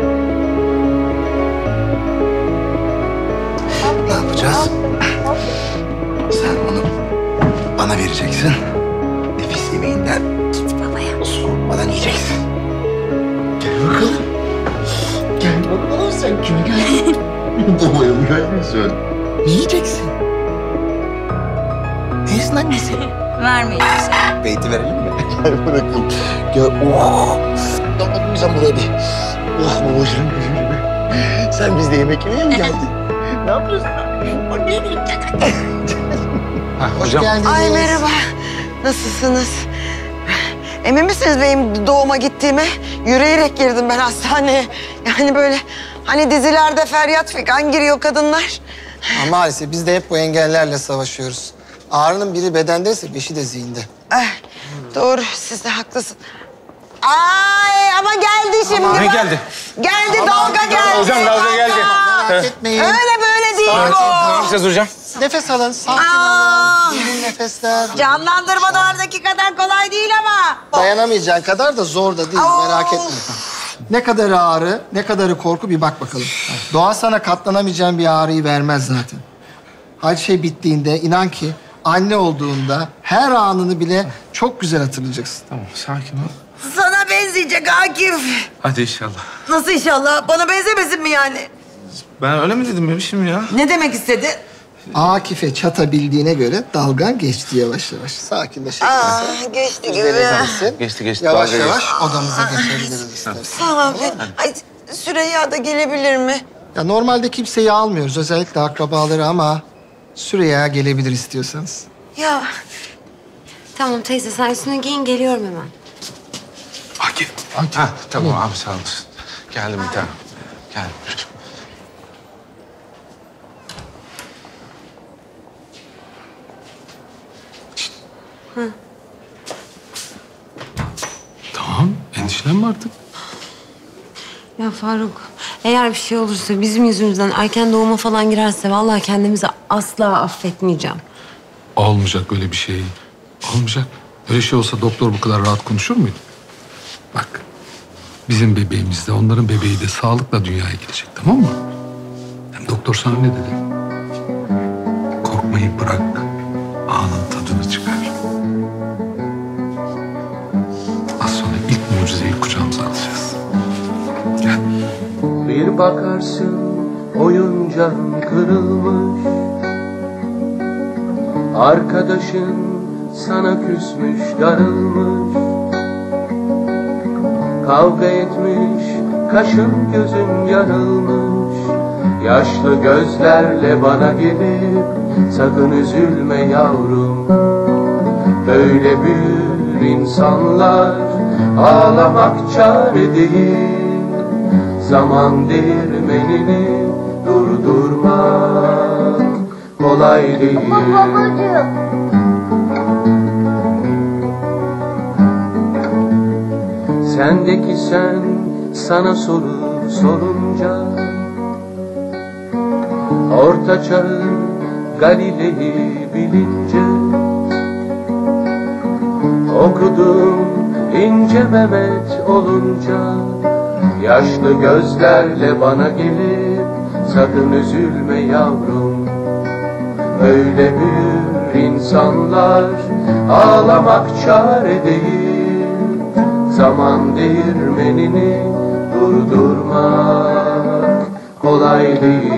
Ne yapacağız? Sen onu bana vereceksin. Nefis yemeğinden soğutmadan yiyeceksin. Gel bakalım. Gel bakalım sen kime geldin? Babaya mı geldin sen? Ne yiyeceksin? Neyisin annesi? Vermeyin. Beyti verelim mi? Gel bırakın. Gel. Oh. Dokunmayacağım buraya bir. Oh babacığım gözüm gibi. Sen bizde yemek yemeye mi geldin? Ne yapıyorsun? Anneye mi gittin? Hoş geldiniz. Ay merhaba. Nasılsınız? Emin misiniz benim doğuma gittiğime? Yürüyerek girdim ben hastaneye. Yani böyle hani dizilerde feryat figan giriyor kadınlar. Ama maalesef biz de hep bu engellerle savaşıyoruz. Ağrının biri bedendeyse beşi de zihinde. Doğru, siz de haklısın. Ay ama geldi şimdi. Ne geldi? Geldi, dalga geldi. Hocam dalga geldi. Merak etmeyin. Öyle böyle değil bu. Ne yapacağız hocam? Nefes alın, sakin olun. Derin nefesler. Canlandırma da oradaki kadar kolay değil ama. Dayanamayacağın kadar da zor da değil, merak etme. Ne kadar ağrı, ne kadarı korku bir bak bakalım. Doğa sana katlanamayacağın bir ağrıyı vermez zaten. Her şey bittiğinde inan ki anne olduğunda her anını bile çok güzel hatırlayacaksın. Tamam, sakin ol. Sana benzeyecek Akif. Hadi inşallah. Nasıl inşallah? Bana benzemesin mi yani? Ben öyle mi dedim bebişim ya? Ne demek istedi? Akif'e çatabildiğine göre dalgan geçti yavaş yavaş. Sakinleş. Geçti gibi. Geçti. Yavaş Dalga yavaş geçti. odamıza geçebiliriz istersen. Sağ ol. Ay Süreyya da gelebilir mi? Ya normalde kimseyi almıyoruz, özellikle akrabaları ama Süreyya gelebilir istiyorsanız. Ya Tamam teyze sen üstüne giyin geliyorum hemen. Akif. Ha, tamam abi sağ olasın. Geldim bir tane. Geldim. Hı. Tamam, endişelenme artık. Ya Faruk, eğer bir şey olursa bizim yüzümüzden erken doğuma falan girerse vallahi kendimizi asla affetmeyeceğim. Olmayacak öyle bir şey. Olmayacak. Öyle şey olsa doktor bu kadar rahat konuşur muydu? Bak, bizim bebeğimiz de onların bebeği de sağlıkla dünyaya gelecek, tamam mı? Hem doktor sana ne dedi? Korkmayı bırak, anın tadını çıkar. Az sonra ilk mucizeyi kucağımıza alacağız. Gel. Bir bakarsın oyuncağın kırılmış, arkadaşın sana küsmüş, darılmış, kavga etmiş, kaşın gözün yarılmış, Yaşlı gözlerle bana gelip sakın üzülme yavrum. Böyle büyür insanlar, ağlamak çare değil. Zaman değirmenini durdurmak kolay değil. Sendeki sen sana soru sorunca, Orta Çağ'ın Galile'yi bilince, okudum ince Mehmet olunca, yaşlı gözlerle bana gelip sakın üzülme yavrum. Öyle büyür insanlar, ağlamak çare değil. Zaman değirmenini durdurmak kolay değil.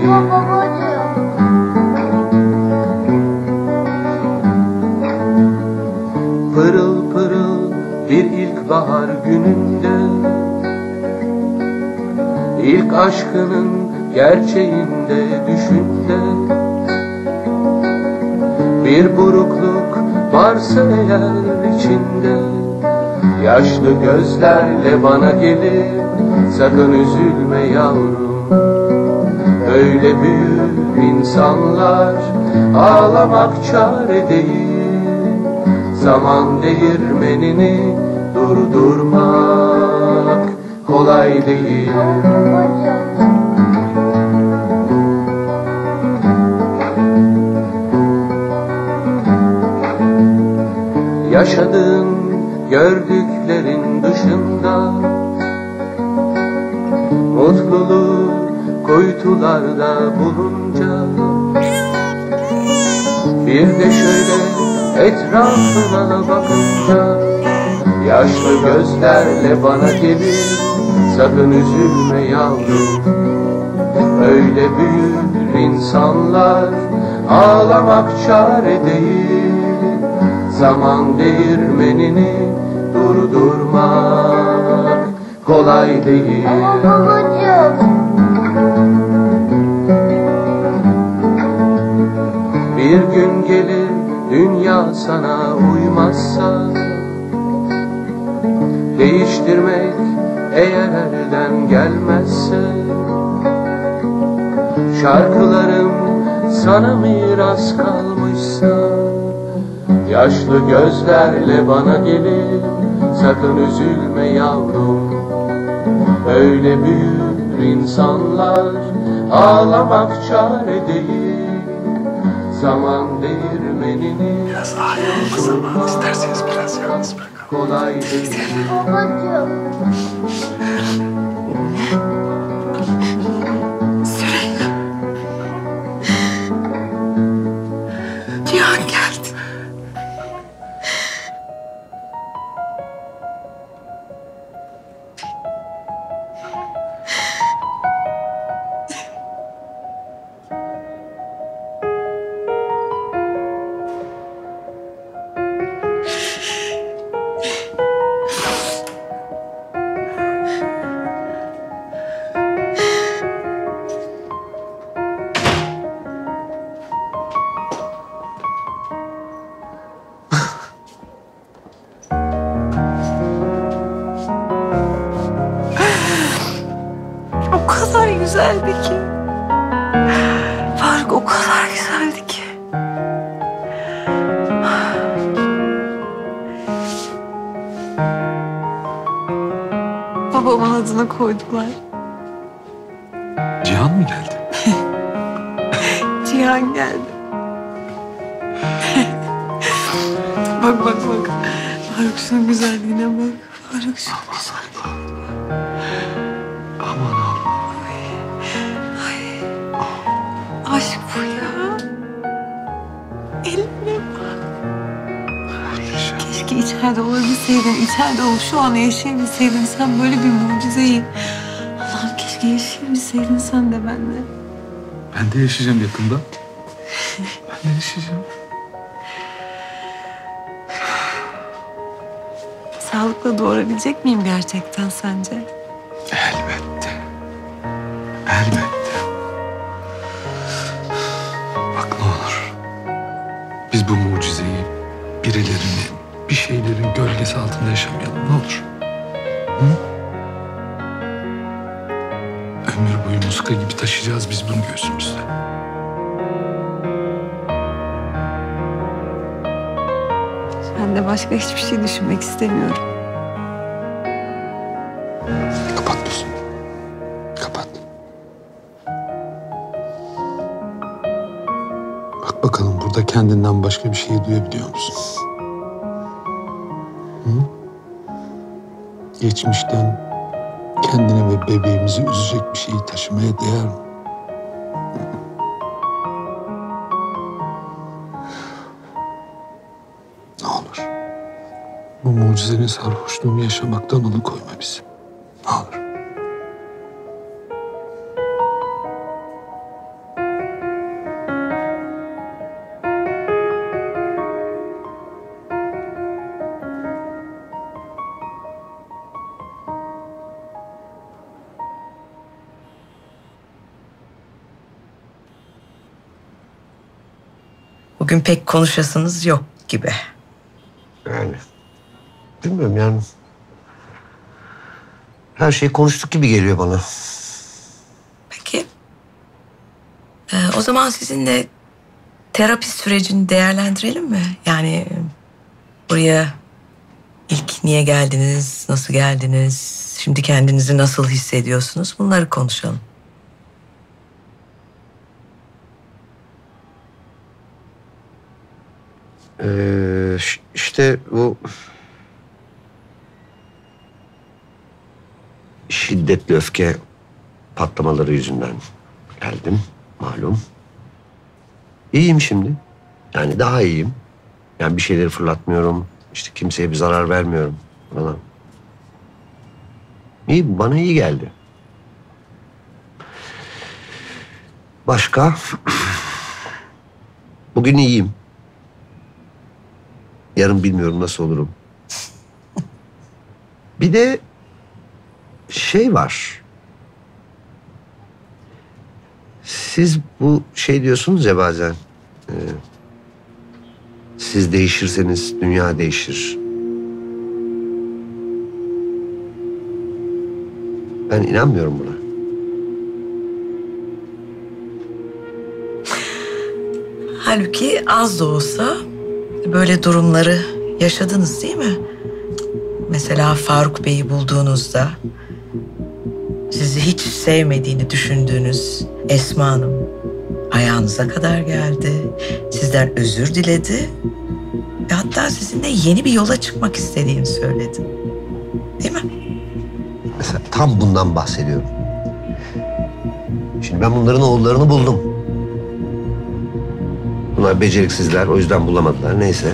Pırıl pırıl bir ilkbahar gününde, ilk aşkının gerçeğinde düşünde, bir burukluk varsa eğer içinde, yaşlı gözlerle bana gelip sakın üzülme yavrum. Öyle büyür insanlar, ağlamak çare değil. Zaman değirmenini durdurmak kolay değil. Yaşadığın gördüklerin dışında, mutluluğu kuytularda bulunca, bir de şöyle etrafına bakınca, yaşlı gözlerle bana gelir sakın üzülme yavrum. Öyle büyür insanlar, ağlamak çare değil. Zaman değirmenini durdurmak kolay değil. Bir gün gelir dünya sana uymazsa, değiştirmek eğer elden gelmezse, şarkılarım sana miras kalmışsa, yaşlı gözlerle bana gelip sakın üzülme yavrum. Öyle büyür insanlar, ağlamak çare değil. Zaman değirmenini biraz ağır zaman isterseniz biraz yalnız bırakalım. Kolay değil. Babacığım. Süreyya. Cihan geldi. O kadar güzeldi ki. Faruk o kadar güzeldi ki. Babamın adını koydular. Cihan mı geldi? Cihan geldi. Bak bak bak. Faruk şunun güzelliğine bak. Faruk şunun güzelliğine. Aman Allah. Ay. Aşk bu ya. Eline bak. Keşke içeride olabilseydin. İçeride olup şu an yaşayabilseydin. Sen böyle bir mucizeyi. Allah'ım keşke yaşayabilseydin sen de benimle. Ben de yaşayacağım yakında. Ben de yaşayacağım. Sağlıkla doğurabilecek miyim gerçekten sence? Elbette. Elbette. gölgesi altında yaşamayalım. Ne olur. Hı? Ömür boyu muska gibi taşıyacağız biz bunu göğsümüzde. Ben de başka hiçbir şey düşünmek istemiyorum. Kapat gözünü. Kapat. Bak bakalım burada kendinden başka bir şey duyabiliyor musun? Hı? Geçmişten kendine ve bebeğimizi üzecek bir şeyi taşımaya değer mi? Ne olur. Bu mucizenin sarhoşluğunu yaşamaktan alıkoyma bizi. Ne olur. Bugün pek konuşasınız yok gibi. Yani bilmiyorum yani. Her şeyi konuştuk gibi geliyor bana. Peki. O zaman sizinle terapi sürecini değerlendirelim mi? Yani buraya ilk niye geldiniz, nasıl geldiniz, şimdi kendinizi nasıl hissediyorsunuz? Bunları konuşalım. İşte bu şiddetli öfke patlamaları yüzünden geldim malum. İyiyim şimdi. Yani daha iyiyim. Yani bir şeyleri fırlatmıyorum. İşte kimseye bir zarar vermiyorum falan. İyi, bana iyi geldi. Başka? Bugün iyiyim. Yarın bilmiyorum nasıl olurum. Bir de şey var. Siz bu şey diyorsunuz ya bazen. Siz değişirseniz dünya değişir. Ben inanmıyorum buna. Halbuki az da olsa böyle durumları yaşadınız değil mi? Mesela Faruk Bey'i bulduğunuzda sizi hiç sevmediğini düşündüğünüz Esma Hanım ayağınıza kadar geldi. Sizden özür diledi ve hatta sizinle yeni bir yola çıkmak istediğini söyledi. Değil mi? Mesela tam bundan bahsediyorum. Şimdi ben bunların oğullarını buldum. Bunlar beceriksizler, o yüzden bulamadılar. Neyse.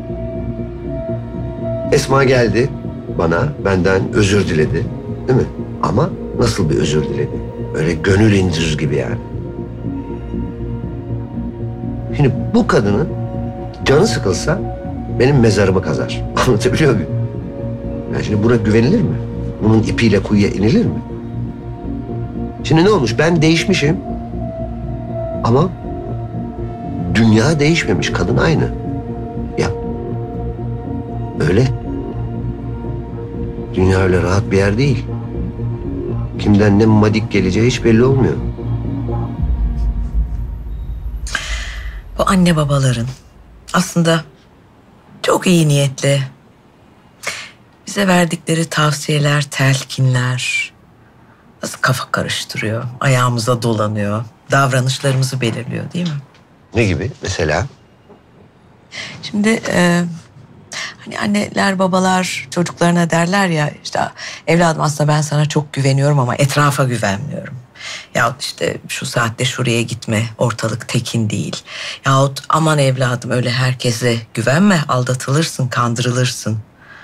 Esma geldi bana, benden özür diledi. Değil mi? Ama nasıl bir özür diledi? Öyle gönül indirir gibi yani. Şimdi bu kadının canı sıkılsa benim mezarımı kazar. Anlatabiliyor muyum? Yani şimdi buna güvenilir mi? Bunun ipiyle kuyuya inilir mi? Şimdi ne olmuş? Ben değişmişim. Ama dünya değişmemiş. Kadın aynı. Ya öyle. Dünya öyle rahat bir yer değil. Kimden ne madik geleceği hiç belli olmuyor. Bu anne babaların aslında çok iyi niyetli bize verdikleri tavsiyeler, telkinler nasıl kafa karıştırıyor, ayağımıza dolanıyor, davranışlarımızı belirliyor değil mi? Ne gibi mesela? Şimdi hani anneler babalar çocuklarına derler ya işte evladım aslında ben sana çok güveniyorum ama etrafa güvenmiyorum. Yahut işte şu saatte şuraya gitme ortalık tekin değil. Yahut aman evladım öyle herkese güvenme aldatılırsın kandırılırsın.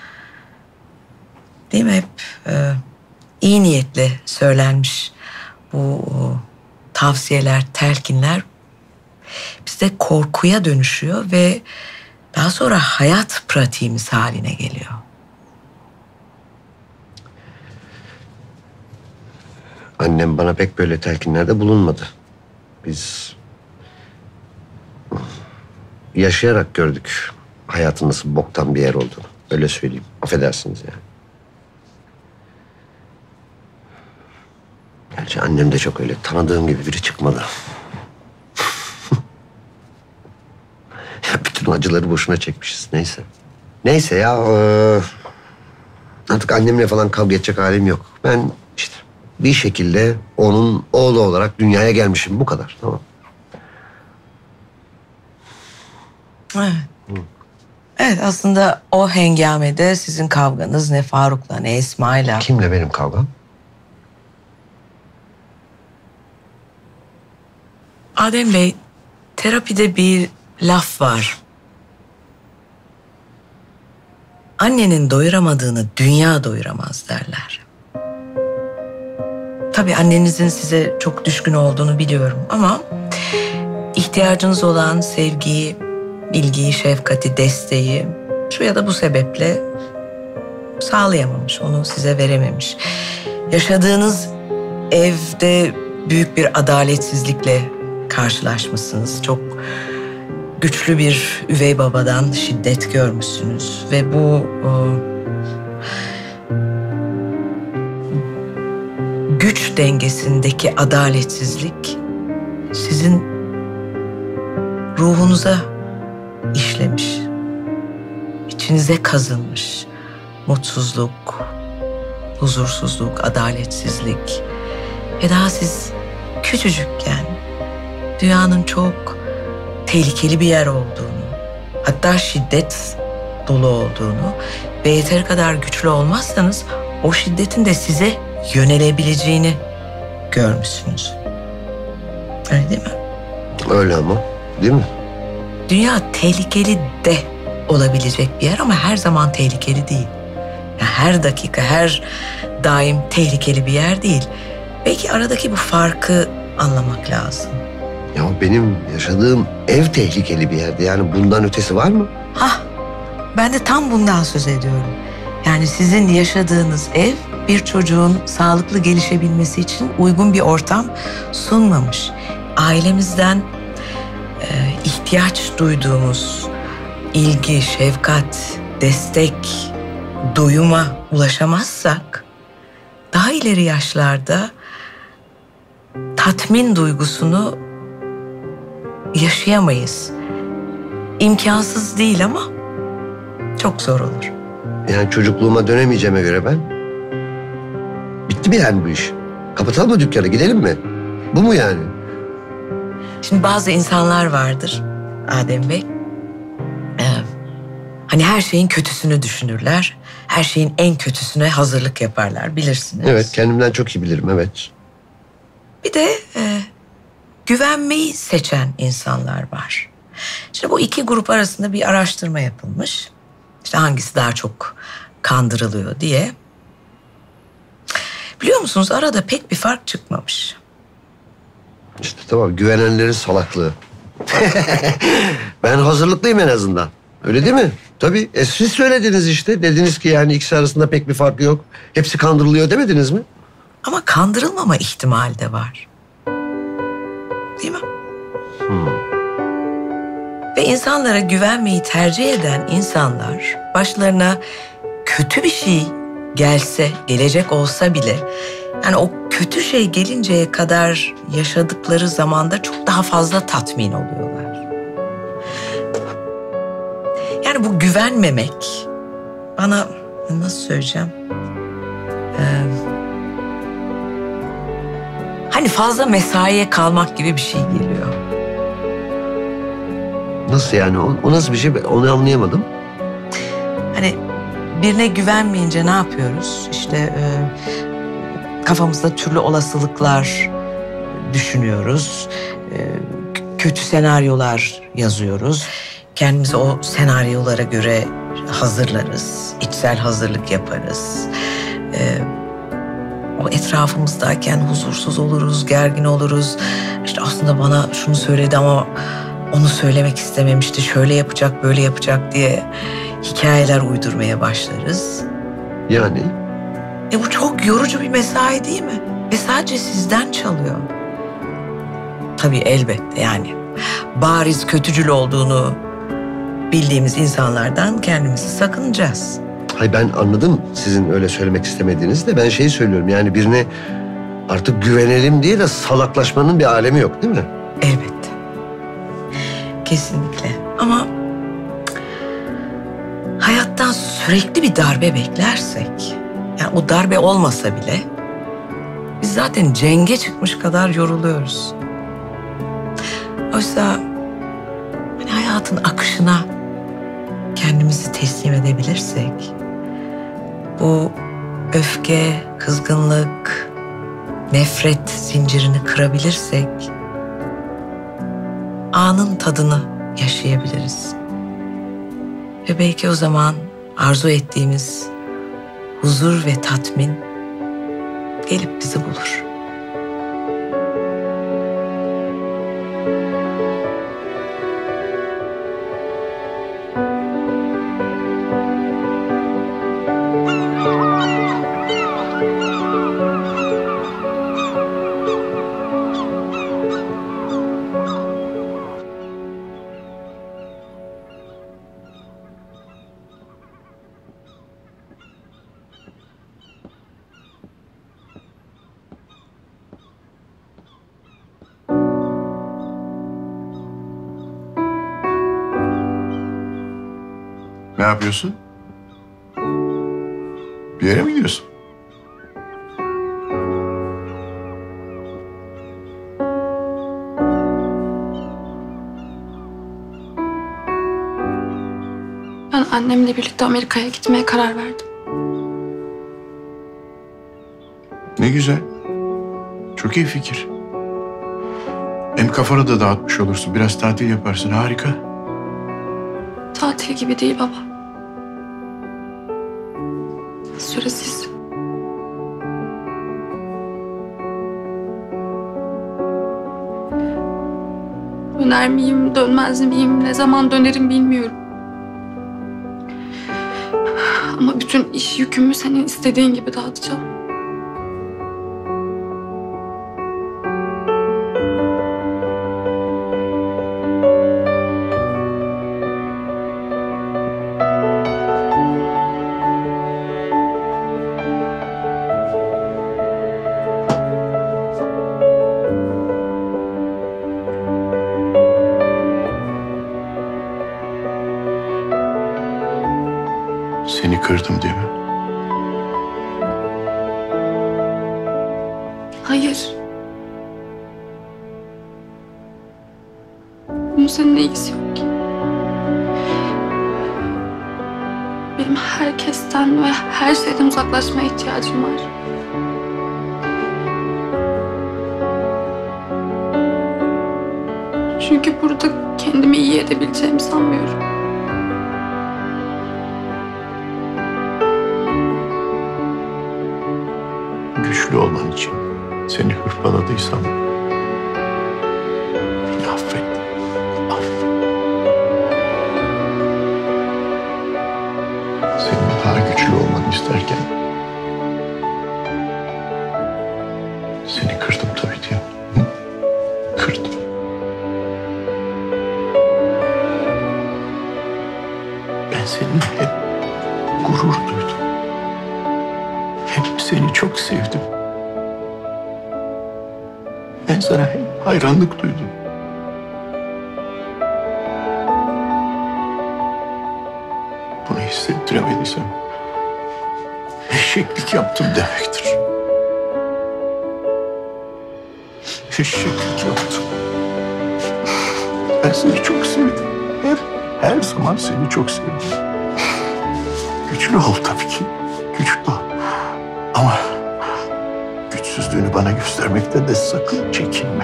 Değil mi hep iyi niyetle söylenmiş bu tavsiyeler, telkinler bizde korkuya dönüşüyor ve daha sonra hayat pratiğimiz haline geliyor. Annem bana pek böyle telkinlerde bulunmadı. Biz yaşayarak gördük hayatın nasıl boktan bir yer olduğunu. Öyle söyleyeyim. Affedersiniz yani. Gerçi annem de çok öyle tanıdığım gibi biri çıkmadı. Ya bütün acıları boşuna çekmişiz. Neyse. Neyse ya. Artık annemle falan kavga edecek halim yok. Ben işte bir şekilde onun oğlu olarak dünyaya gelmişim. Bu kadar. Tamam. Evet. Evet, aslında o hengamede sizin kavganız ne Faruk'la ne Esma'yla. Kimle benim kavgam? Adem Bey, terapide bir laf var. Annenin doyuramadığını dünya doyuramaz derler. Tabii annenizin size çok düşkün olduğunu biliyorum ama ihtiyacınız olan sevgiyi, ilgiyi, şefkati, desteği şu ya da bu sebeple sağlayamamış, onu size verememiş. Yaşadığınız evde büyük bir adaletsizlikle karşılaşmışsınız. Çok güçlü bir üvey babadan şiddet görmüşsünüz ve bu güç dengesindeki adaletsizlik sizin ruhunuza işlemiş. İçinize kazınmış. Mutsuzluk, huzursuzluk, adaletsizlik. Ve daha siz küçücükken dünyanın çok tehlikeli bir yer olduğunu, hatta şiddet dolu olduğunu ve yeteri kadar güçlü olmazsanız o şiddetin de size yönelebileceğini görmüşsünüz. Öyle değil mi? Öyle ama, değil mi? Dünya tehlikeli de olabilecek bir yer ama her zaman tehlikeli değil. Yani her dakika, her daim tehlikeli bir yer değil. Belki aradaki bu farkı anlamak lazım. Ya benim yaşadığım ev tehlikeli bir yerde. Yani bundan ötesi var mı? Hah, ben de tam bundan söz ediyorum. Yani sizin yaşadığınız ev bir çocuğun sağlıklı gelişebilmesi için uygun bir ortam sunmamış. Ailemizden ihtiyaç duyduğumuz ilgi, şefkat, destek, doyuma ulaşamazsak daha ileri yaşlarda tatmin duygusunu yaşayamayız. İmkansız değil ama çok zor olur. Yani çocukluğuma dönemeyeceğime göre ben... Bitti mi yani bu iş? Kapatalım mı dükkanı, gidelim mi? Bu mu yani? Şimdi bazı insanlar vardır Adem Bey. Hani her şeyin kötüsünü düşünürler. Her şeyin en kötüsüne hazırlık yaparlar, bilirsiniz. Evet, kendimden çok iyi bilirim, evet. Bir de güvenmeyi seçen insanlar var. Şimdi bu iki grup arasında bir araştırma yapılmış. İşte hangisi daha çok kandırılıyor diye. Biliyor musunuz, arada pek bir fark çıkmamış. İşte tamam, güvenenlerin salaklığı. Ben hazırlıklıyım en azından. Öyle değil mi? Tabii. Siz söylediniz işte. Dediniz ki yani ikisi arasında pek bir fark yok. Hepsi kandırılıyor demediniz mi? Ama kandırılmama ihtimali de var. Değil mi? Ve insanlara güvenmeyi tercih eden insanlar başlarına kötü bir şey gelse, gelecek olsa bile yani o kötü şey gelinceye kadar yaşadıkları zamanda çok daha fazla tatmin oluyorlar. Yani bu güvenmemek bana nasıl söyleyeceğim? Hani fazla mesaiye kalmak gibi bir şey geliyor. Nasıl yani? O nasıl bir şey? Onu anlayamadım. Hani birine güvenmeyince ne yapıyoruz? İşte kafamızda türlü olasılıklar düşünüyoruz. Kötü senaryolar yazıyoruz. Kendimizi o senaryolara göre hazırlarız. İçsel hazırlık yaparız. O etrafımızdayken huzursuz oluruz, gergin oluruz. İşte aslında bana şunu söyledi ama onu söylemek istememişti. Şöyle yapacak, böyle yapacak diye hikayeler uydurmaya başlarız. Yani? Bu çok yorucu bir mesai değil mi? Ve sadece sizden çalıyor. Tabii elbette yani bariz kötücül olduğunu bildiğimiz insanlardan kendimizi sakınacağız. Hayır, ben anladım sizin öyle söylemek istemediğinizi de. Ben şeyi söylüyorum, yani birine artık güvenelim diye de salaklaşmanın bir alemi yok değil mi? Elbette. Kesinlikle. Ama hayattan sürekli bir darbe beklersek, yani o darbe olmasa bile biz zaten cenge çıkmış kadar yoruluyoruz. Oysa hani hayatın akışına kendimizi teslim edebilirsek, bu öfke, kızgınlık, nefret zincirini kırabilirsek anın tadını yaşayabiliriz. Ve belki o zaman arzu ettiğimiz huzur ve tatmin gelip bizi bulur. Ne yapıyorsun? Bir yere mi gidiyorsun? Ben annemle birlikte Amerika'ya gitmeye karar verdim. Ne güzel. Çok iyi fikir. Hem kafanı da dağıtmış olursun. Biraz tatil yaparsın. Harika. Tatil gibi değil baba. Süresiz. Döner miyim, dönmez miyim, ne zaman dönerim bilmiyorum. Ama bütün iş yükümü senin istediğin gibi dağıtacağım. Seni kırdım değil mi? Hayır. Bunun seninle ilgisi yok ki. Benim herkesten ve her şeyden uzaklaşmaya ihtiyacım var. Çünkü burada kendimi iyi edebileceğimi sanmıyorum. Güçlü olman için seni hırpaladıysam beni affet. Senin daha güçlü olmanı isterken seni kırdım tabii diye. Kırdım. Ben seninle hep gurur duydum. Hep seni çok sevdim. Ben sana hep hayranlık duydum. Bunu hissettiremediysem eşeklik yaptım demektir. Eşeklik yaptım. Ben seni çok sevdim. Her zaman seni çok sevdim. Güçlü ol tabii ki. Güçlü ol. Ama güçsüzlüğünü bana göstermekten de sakın çekinme.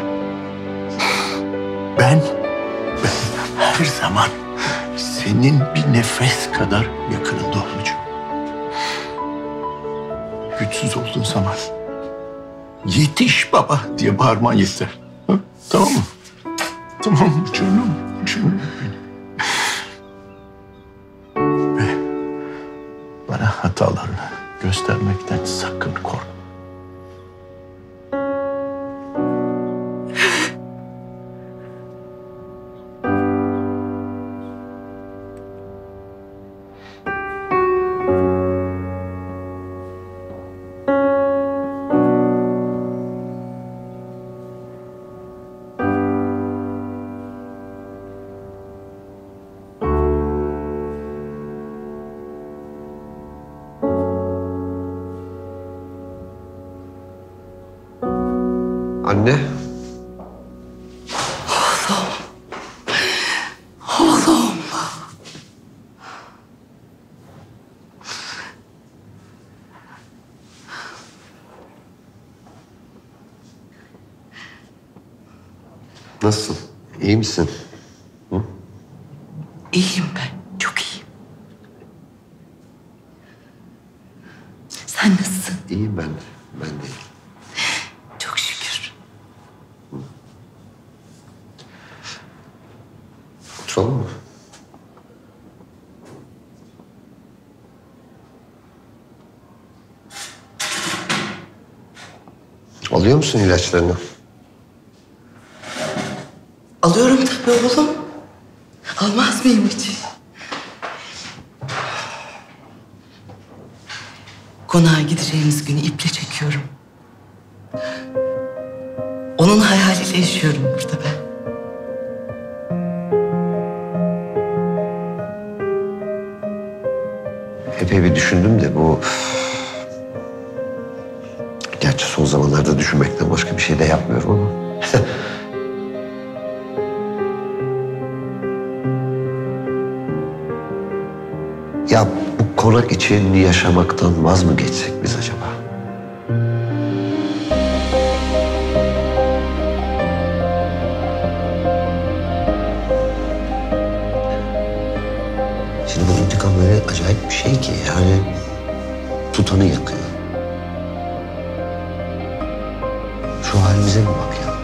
Ben her zaman senin bir nefes kadar yakınında olacağım. Güçsüz olduğun zaman yetiş baba diye bağırman yeter. Ha? Tamam mı? Tamam mı canım? Canım benim. Ve bana hatalarını göstermekten sakın korkma. Anne. Oğlum. Nasılsın? İyi misin? Hı? İyiyim ben. Çok iyiyim. Sen nasılsın? İyiyim ben de. Ben de iyiyim. Çok şükür. Oturalım mı? Alıyor musun ilaçlarını? Alıyorum tabii oğlum. Almaz mıyım hiç? Konağa gideceğimiz günü iple çekiyorum. Onun hayaliyle yaşıyorum burada ben. Epey bir düşündüm de bu... Gerçi son zamanlarda düşünmekten başka bir şey de yapmıyorum ama... Ya bu konak için yaşamaktan vaz mı geçsek biz acaba? Şimdi bu intikam böyle acayip bir şey ki yani tutanı yakıyor. Şu halimize mi bak ya?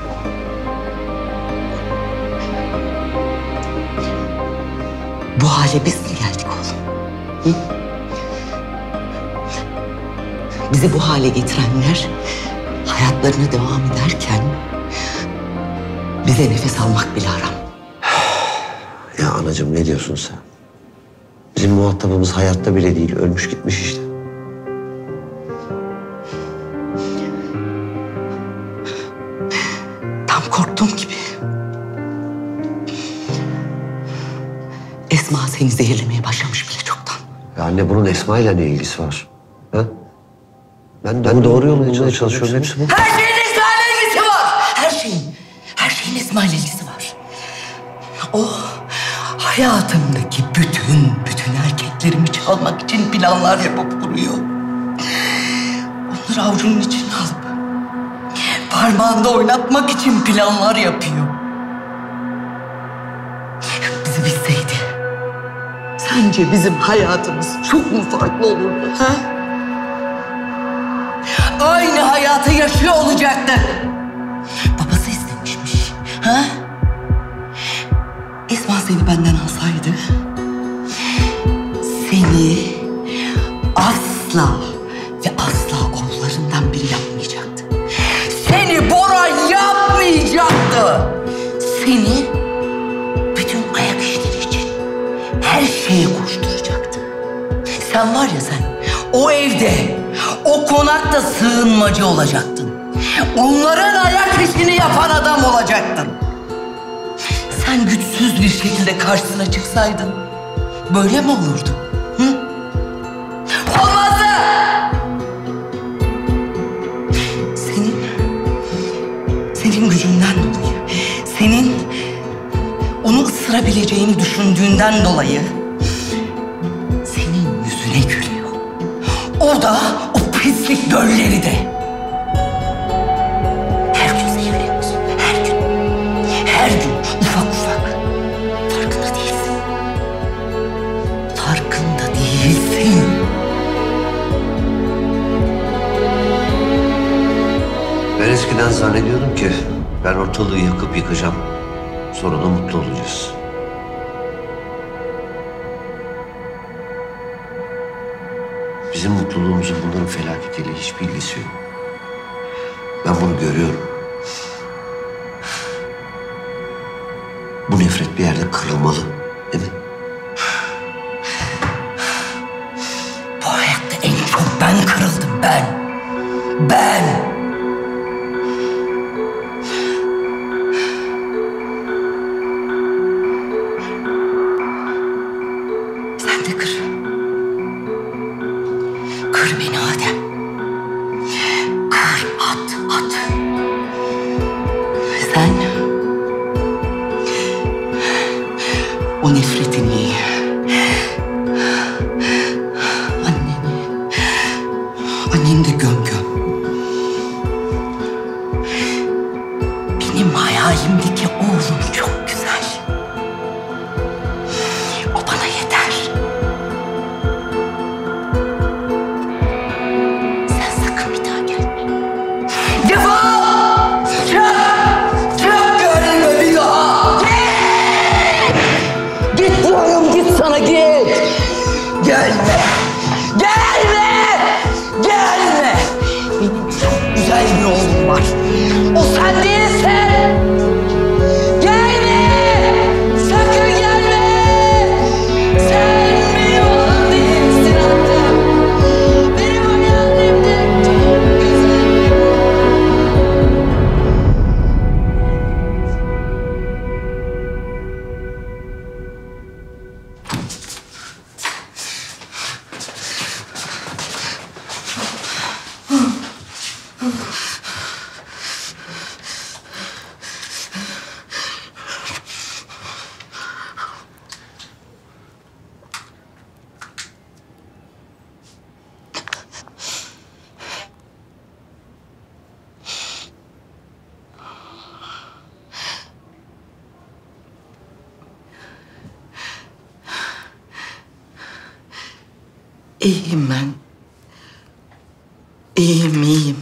Bu hale biz mi geldik oğlum? Hı? Bizi bu hale getirenler hayatlarına devam ederken bize nefes almak bile haram. Ya anacığım ne diyorsun sen? Bizim muhatabımız hayatta bile değil, ölmüş gitmiş işte. Tam korktuğum gibi. Esma seni zehirlemeye başlamış bile çoktan. Ya anne bunun Esma ile ne ilgisi var? Ha? Ben doğru yolda bulmaya çalışıyorum. Hepsi bu. Her şeyin Esma ile ilgisi var. Her şeyin Esma ile ilgisi var. O hayatımdaki bütün erkeklerimi çalmak için planlar yapıp duruyor. Onları avucunun içine alıp parmağında oynatmak için planlar yapıyor. Bizi bilseydi sence bizim hayatımız çok mu farklı olurdu ha? Aynı hayatı yaşıyor olacaktık. Babası istemişmiş ha? Esma seni benden alsaydı seni asla ve asla oğullarından biri yapmayacaktı. Seni Bora yapmayacaktı. Seni bütün ayak işleri için her şeye koşturacaktı. Sen var ya sen o evde, o konakta sığınmacı olacaktın. Onların ayak işini yapan adam olacaktın. Sen güçsüz bir şekilde karşısına çıksaydın böyle mi olurdu? Hı? Olmazdı! Senin gücünden dolayı, senin onu ısırabileceğini düşündüğünden dolayı senin yüzüne gülüyor. O da o pislik dölleri de. Her gün seviyorsun, her gün. Her gün ufak ufak. Farkında değilsin. Farkında değilsin. Ben eskiden zannediyordum ki ben ortalığı yakıp yıkacağım. Sonra da mutlu olacağız. Bizim mutluluğumuzun bunların felaketiyle hiçbir ilgisi yok. Ben bunu görüyorum. Bu nefret bir yerde kırılmalı, değil mi? Bu hayatta en çok ben kırıldım, ben. Ben. Sen de kır. Kır beni Adem. Kır, at. O nefretini, anneni de göm göm. Benim hayalimdeki oğlum çok güzel. O bana yeter. Sen sakın bir daha gelme. Defol! Çık gelme bir daha! Git diyorum, git sana git! Gelme! Gelme! Gelme! Benim çok güzel bir oğlum var. O sen değilsin! Gelme! Sakın gelme! Sen benim oğlum değilsin hatta. Benim hayalimde çok güzel. İyiyim ben. İyiyim.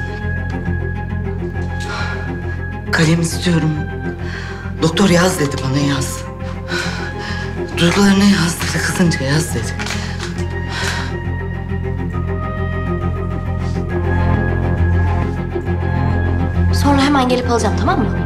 Kalem istiyorum. Doktor yaz dedi bana, yaz. Duygularını yaz dedi, kızınca yaz dedi. Sonra hemen gelip alacağım, tamam mı?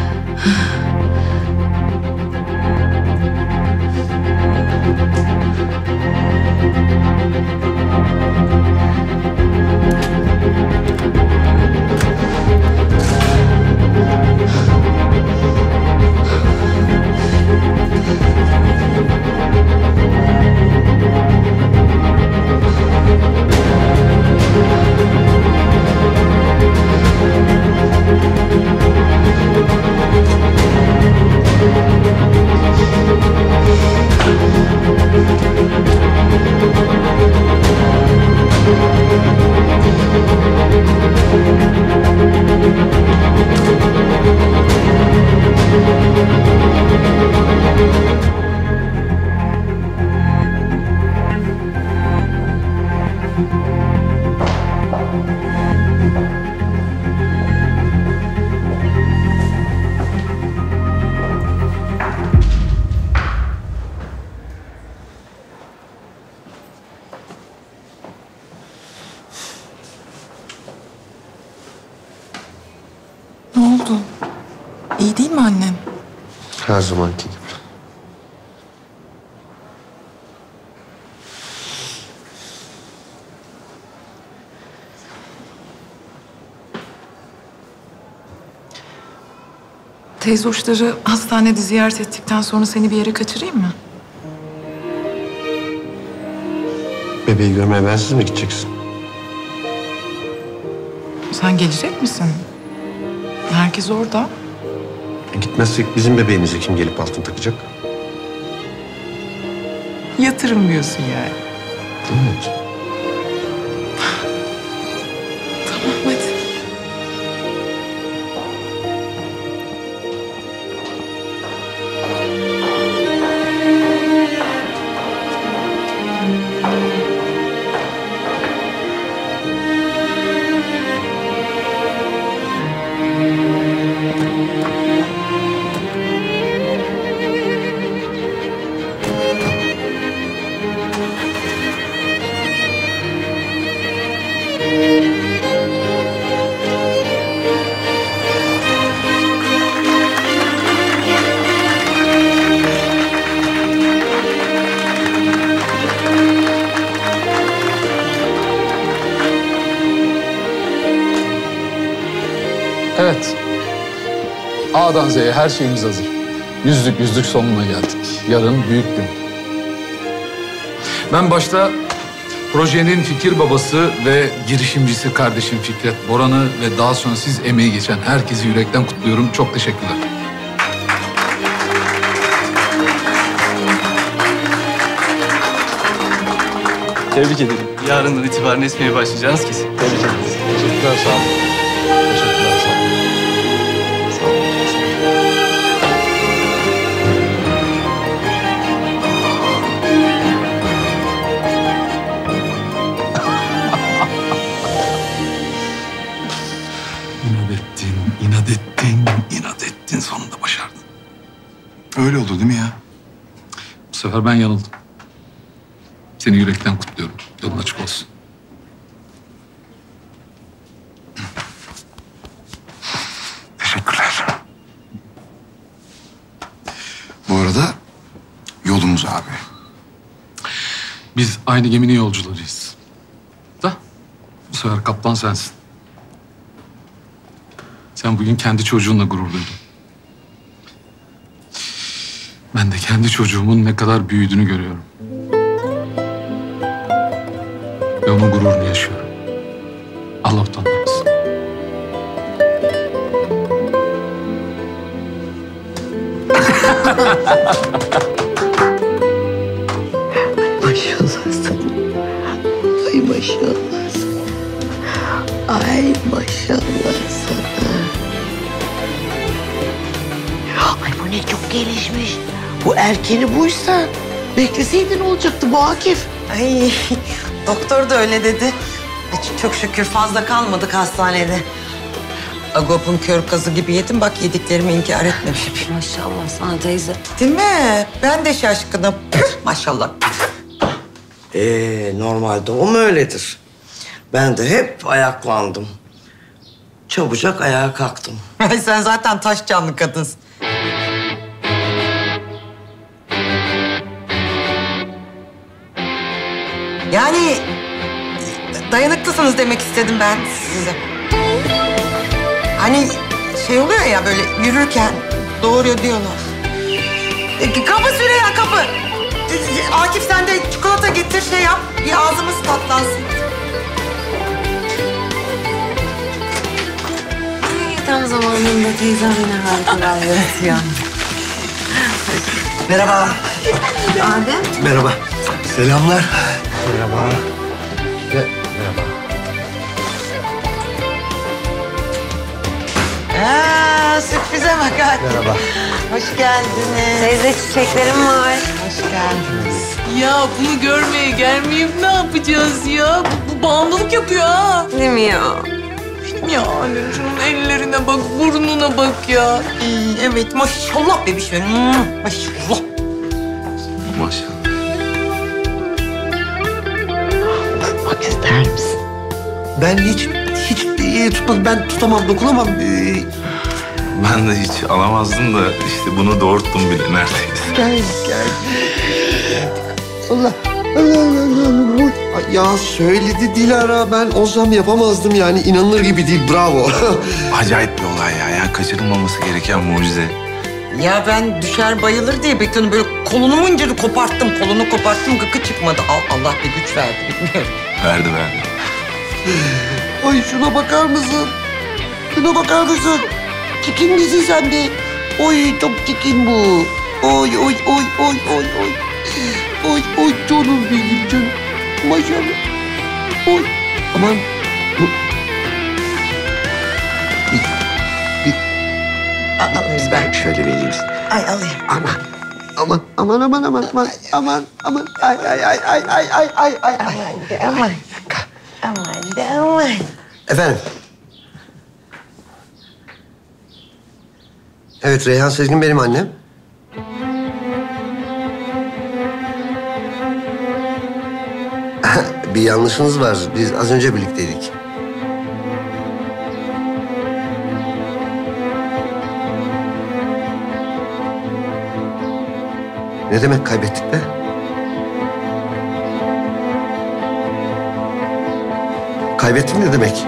Ne oldu? İyi değil mi annem? Her zamanki gibi. Teyze hoşları hastanede ziyaret ettikten sonra seni bir yere kaçırayım mı? Bebeği görmeye bensiz mi gideceksin? Sen gelecek misin? Herkes orada. Gitmezsek bizim bebeğimize kim gelip altın takacak? Yatırım diyorsun yani. Evet. Tamam hadi. Evet. A'dan Z'ye her şeyimiz hazır. Yüzlük sonuna geldik. Yarın büyük gün. Ben başta projenin fikir babası ve girişimcisi kardeşim Fikret Boran'ı ve daha sonra siz emeği geçen herkesi yürekten kutluyorum. Çok teşekkürler. Tebrik ederim. Yarından itibaren esmeye başlayacağınız kesin. Tebrik ederiz. Teşekkürler, sağ olun. Teşekkürler, sağ olun. İnat ettin, sonunda başardın. Öyle oldu değil mi ya? Bu sefer ben yanıldım. Seni yürekten kutluyorum. Yolun açık olsun. Teşekkürler. Bu arada yolumuz abi. Biz aynı geminin yolcularıyız. Da bu sefer kaptan sensin. Sen bugün kendi çocuğunla gurur duydun. Ben de kendi çocuğumun ne kadar büyüdüğünü görüyorum. Ve onun gururunu yaşıyorum. Allah utandırmasın. Maşallah sana. Ay maşallah sana. Ay maşallah sana. Ay bu ne çok gelişmiş. Bu erkeni buysa bekleseydin olacaktı bu Akif. Ay doktor da öyle dedi. Çok şükür fazla kalmadık hastanede. Agop'un kör kazı gibi yedim. Bak yediklerimi inkar etmemişim. Maşallah sana teyze. Değil mi? Ben de şaşkınım. Maşallah. Normalde o mu öyledir? Ben de hep ayaklandım. Çabucak ayağa kalktım. Ay sen zaten taş canlı kadınsın. Yani dayanıklısınız demek istedim ben size. Hani şey oluyor ya böyle yürürken doğuruyor diyorlar. Kapı Süreyya kapı. Akif sen de çikolata getir şey yap. Bir ağzımız tatlansın. Tam zamanında teyzem yine harikalar yaratıyor. Merhaba. Adem. Merhaba. Selamlar. Merhaba. Merhaba. Sürprize bak hadi. Merhaba. Hoş geldiniz. Teyze çiçeklerim var. Hoş geldiniz. Ya bunu görmeye gelmeyip ne yapacağız ya? Bu bağımlılık yapıyor ha. Değil mi ya? Ya anne şunun ellerine bak, burnuna bak ya. Evet maşallah bebişim. Maşallah. Maşallah. Bak ister misin? Ben hiç tutmadım. Ben tutamam, dokunamam. Ben de hiç alamazdım da işte bunu doğurttum bile neredeyse. Gel. Allah. Ay ya söyledi Dilara. Ben olsam yapamazdım yani. İnanılır gibi değil. Bravo. Acayip bir olay ya. Yani kaçırılmaması gereken mucize. Ya ben düşer bayılır diye bekliyordum. Böyle kolunu mıncırı koparttım. Kolunu koparttım gıkı çıkmadı. Allah bir güç verdi bilmiyorum. Verdi. Ay şuna bakar mısın? Şuna bakar mısın? Çikin misin sen de? Oy çok çikin bu. Oy. Oy canım benim canım. Maşallah. Oy. Aman. Ben şöyle vereyim. Ay alayım. Aman. Ay. Efendim. Evet, Reyhan Sezgin benim annem. Bir yanlışınız var. Biz az önce birlikteydik. Ne demek kaybettik be? Kaybettim ne demek?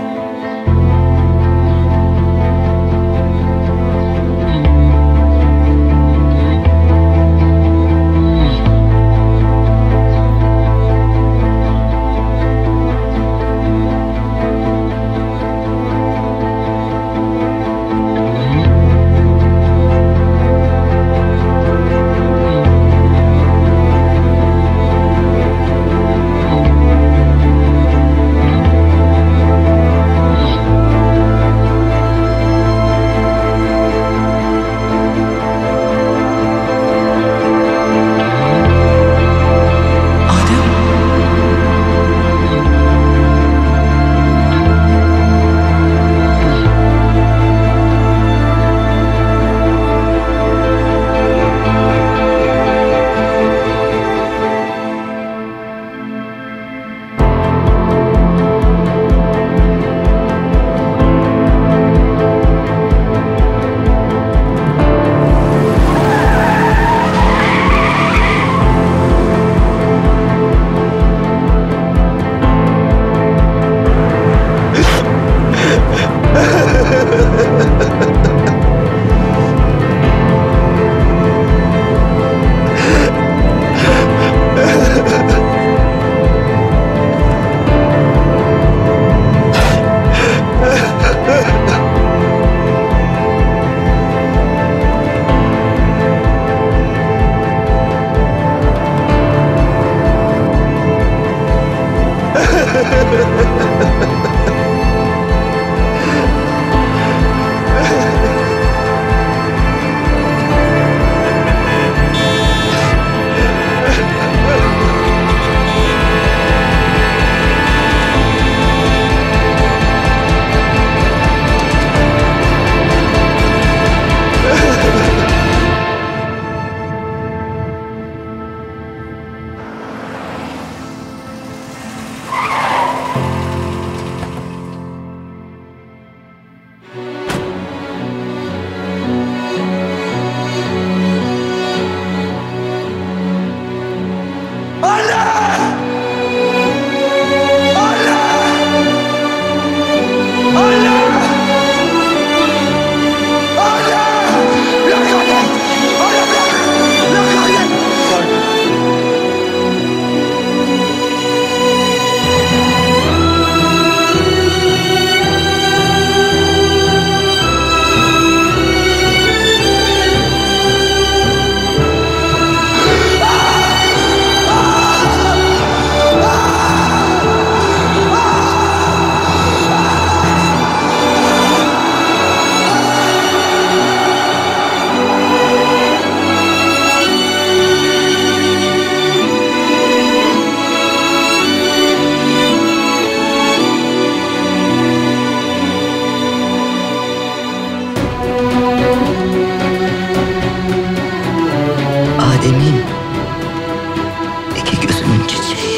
Adem'im. İki gözümün çiçeği.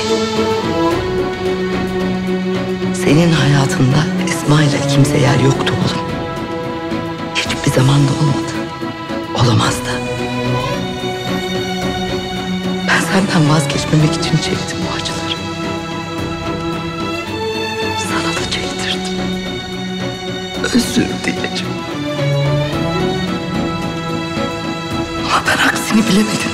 Senin hayatında Esma'yla kimse yer yoktu oğlum. Hiçbir zaman da olmadı. Olamaz da. Ben senden vazgeçmemek için çektim bu acıları. Sana da çektirdim. Özür dilerim. Ama ben aksini bilemedim.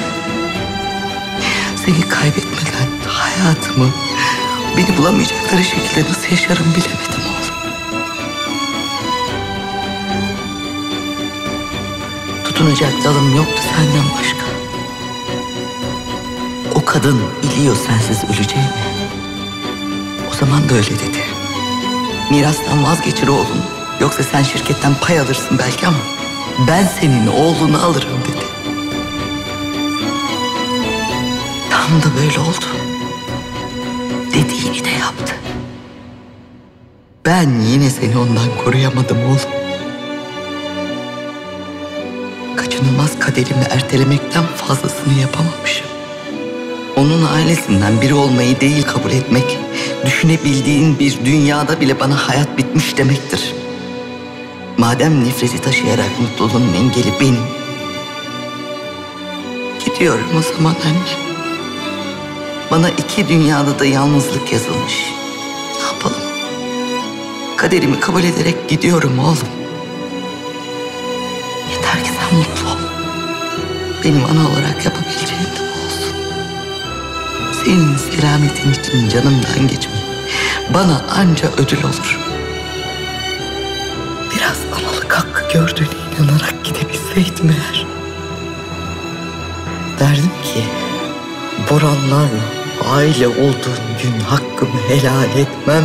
Seni kaybetmeden hayatımı beni bulamayacakları şekilde nasıl yaşarım bilemedim oğlum. Tutunacak dalım yoktu senden başka. O kadın biliyor sensiz öleceğimi. O zaman da öyle dedi. Mirastan vazgeçir oğlum. Yoksa sen şirketten pay alırsın belki ama ben senin oğlunu alırım dedi. Tam da böyle oldu. Dediğini de yaptı. Ben yine seni ondan koruyamadım oğlum. Kaçınılmaz kaderimi ertelemekten fazlasını yapamamışım. Onun ailesinden biri olmayı değil kabul etmek, düşünebildiğin bir dünyada bile bana hayat bitmiş demektir. Madem nefreti taşıyarak mutluluğun engeli benim. Gidiyorum o zaman anne. Bana iki dünyada da yalnızlık yazılmış. Ne yapalım? Kaderimi kabul ederek gidiyorum oğlum. Yeter ki sen mutlu ol. Benim ana olarak yapabileceğim de bu olsun. Senin selametin için canımdan geçme. Bana anca ödül olur. Biraz analık hakkı gördüğüne inanarak gidebilseydim eğer. Derdim ki Boranlarla aile olduğun gün hakkımı helal etmem.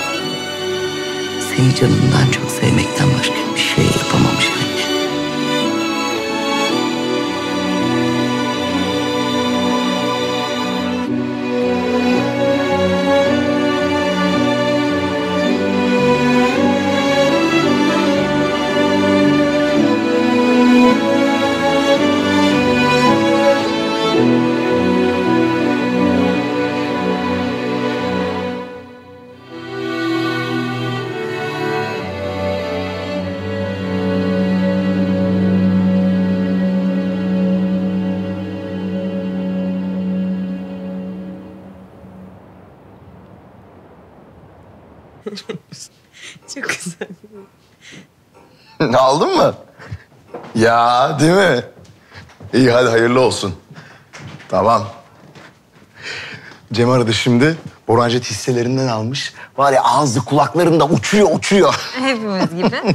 Seni canından çok sevmekten başka bir şey yapamamış anne. Çok güzel. Aldın mı? Ya değil mi? İyi hadi hayırlı olsun. Tamam. Cem aradı şimdi. Borancet hisselerinden almış. Var ya ağzı kulaklarında uçuyor. Hepimiz gibi.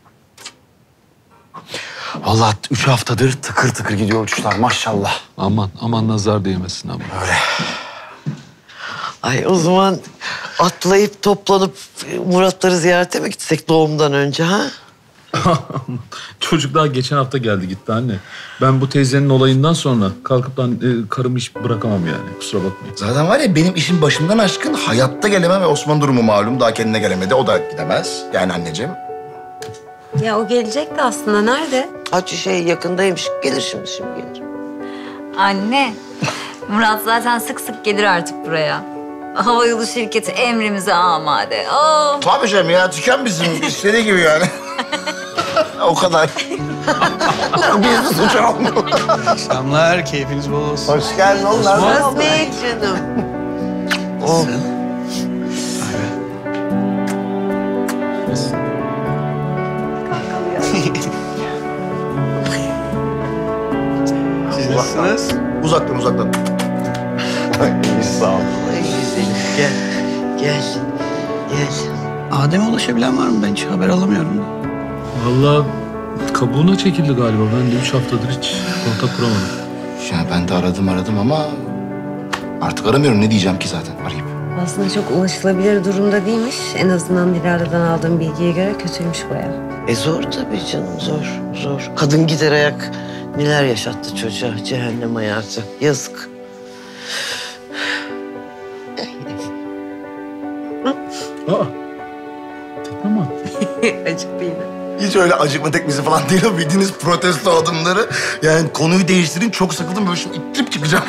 Vallahi 3 haftadır tıkır tıkır gidiyor uçuşlar maşallah. Aman nazar değmesin ama. Öyle. Ay o zaman atlayıp toplanıp Muratları ziyarete mi gitsek doğumdan önce ha? Çocuk daha geçen hafta geldi gitti anne. Ben bu teyzenin olayından sonra kalkıp da karımı hiç bırakamam yani. Kusura bakmayın. Zaten var ya benim işim başımdan aşkın. Hayatta gelemem ve Osman durumu malum. Daha kendine gelemedi. O da gidemez. Yani anneciğim. Ya o gelecekti aslında. Nerede? Yakındaymış. Gelir şimdi gelir. Anne, Murat zaten sık sık gelir artık buraya. Havayolu şirketi emrimize amade. Oh. Tabii canım ya tüken bizim istediği gibi yani. O kadar. Biz de suç almıyor. Akşamlar, keyfiniz bol olsun. Hoş geldin oğlum. Osman Bey canım. Oh. Siz nasılsınız? Uzaktan. İyi sağ ol. Gel. Adem'e ulaşabilen var mı? Ben hiç haber alamıyorum da. Vallahi kabuğuna çekildi galiba. Ben de 3 haftadır hiç kontak kuramadım. Yani ben de aradım ama artık aramıyorum. Ne diyeceğim ki zaten arayıp. Aslında çok ulaşılabilir durumda değilmiş. En azından Dilara'dan aldığım bilgiye göre kötüymüş bayağı. Zor tabii canım zor. Kadın gider ayak neler yaşattı çocuğa, cehennem hayatı. Yazık. Aa. Tekme mi attın? Acıktı yine. Hiç öyle acıkma tekmesi falan değil o bildiğiniz protesto adımları. Yani konuyu değiştirin çok sıkıldım böyle şimdi ittirip çıkacağım.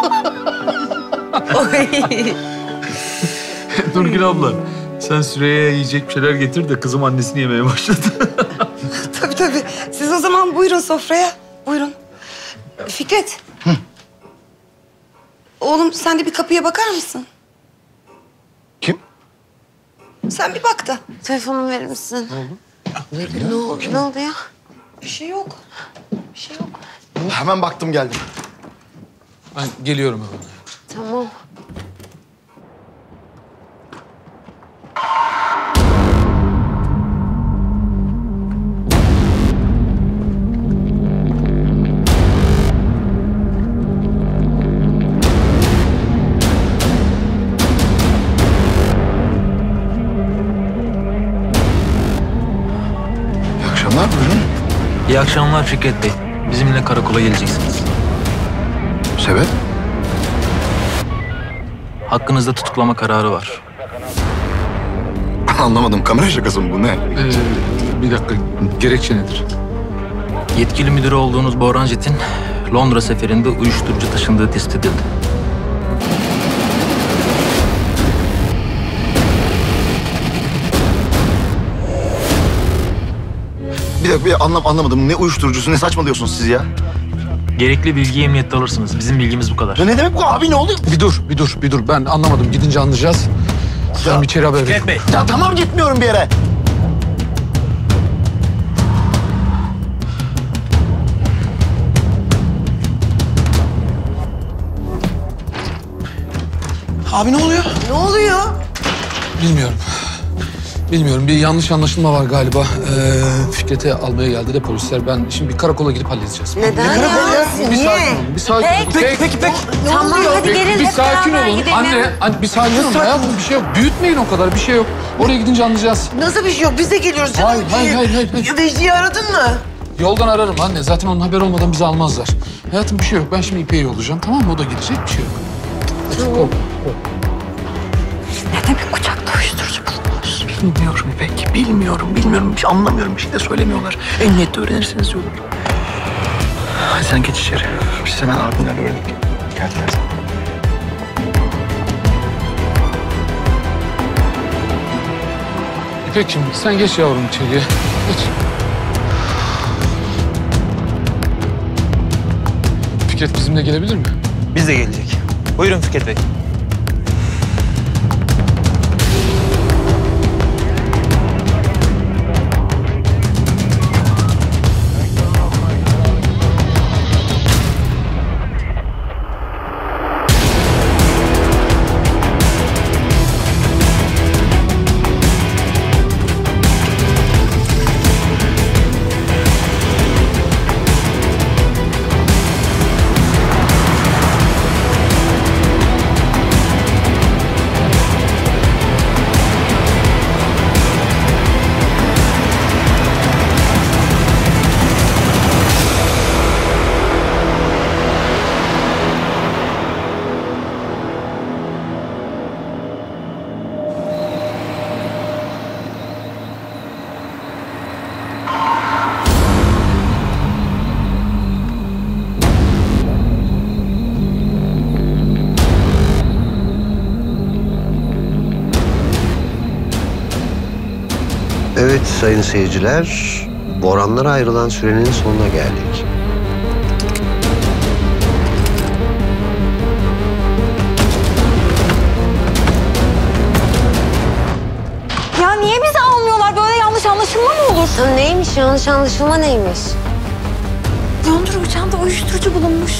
Nurgül abla, sen Süreyya'ya yiyecek bir şeyler getir de kızım annesini yemeye başladı. Tabii. Siz o zaman buyurun sofraya. Buyurun. Fikret. Oğlum sen de bir kapıya bakar mısın? Kim? Sen bir bak da. Telefonumu verir misin? Ne oldu? Ne oldu ya? Bir şey yok. Hemen baktım geldim. Ben geliyorum hemen. Tamam. İyi akşamlar buyurun. İyi akşamlar Fikret Bey. Bizimle karakola geleceksiniz. Sebep? Hakkınızda tutuklama kararı var. Anlamadım. Kamera şakası mı bu ne? Bir dakika, gerekçe nedir? Yetkili müdürü olduğunuz Boran Jet'in Londra seferinde uyuşturucu taşındığı tespit edildi. Bir dakika anlamadım. Ne uyuşturucusu ne saçmalıyorsunuz siz ya? Gerekli bilgiyi emniyette alırsınız. Bizim bilgimiz bu kadar. Ya ne demek bu abi ne oluyor? Bir dur. Ben anlamadım. Gidince anlayacağız. Sen bir içeri haber ver. Fikret Bey. Ya tamam gitmiyorum bir yere. Abi ne oluyor? Ne oluyor? Bilmiyorum. Bir yanlış anlaşılma var galiba. Fikret'i almaya geldi de polisler. Ben şimdi bir karakola gidip halledeceğiz. Neden ya? Bir sakin olun. Bir sakin olun. Peki. Tamam hadi gelin Bir hep sakin beraber olun. gidelim. Anne bir sakin olun. Hayatım bir şey yok. Büyütmeyin o kadar. Bir şey yok. Oraya gidince anlayacağız. Nasıl bir şey yok? Biz de geliyoruz canım. Hayır. Vecdi'yi aradın mı? Yoldan ararım anne. Zaten onun haberi olmadan bizi almazlar. Hayatım bir şey yok. Ben şimdi İpek'i yollayacağım. Tamam mı? O da gidecek. Bir şey yok. Tamam. Ne demek kucakta uyuşturucu bulunmuş? Bilmiyorum İpek. Bilmiyorum. Bir şey anlamıyorum. Bir şey de söylemiyorlar. Emniyette öğrenirsiniz diyorlar. Hadi sen geç içeri. Biz hemen ardından öğrendik. Geldiler. İpek'ciğim sen geç yavrum içeriye. Geç. Fikret bizimle gelebilir mi? Biz de gelecek. Buyurun Fikret Bey. Evet sayın seyirciler, Boranlara ayrılan sürenin sonuna geldik. Ya niye bizi almıyorlar? Böyle yanlış anlaşılma mı olur? Ya neymiş yanlış anlaşılma neymiş? Londra uçağında uyuşturucu bulunmuş.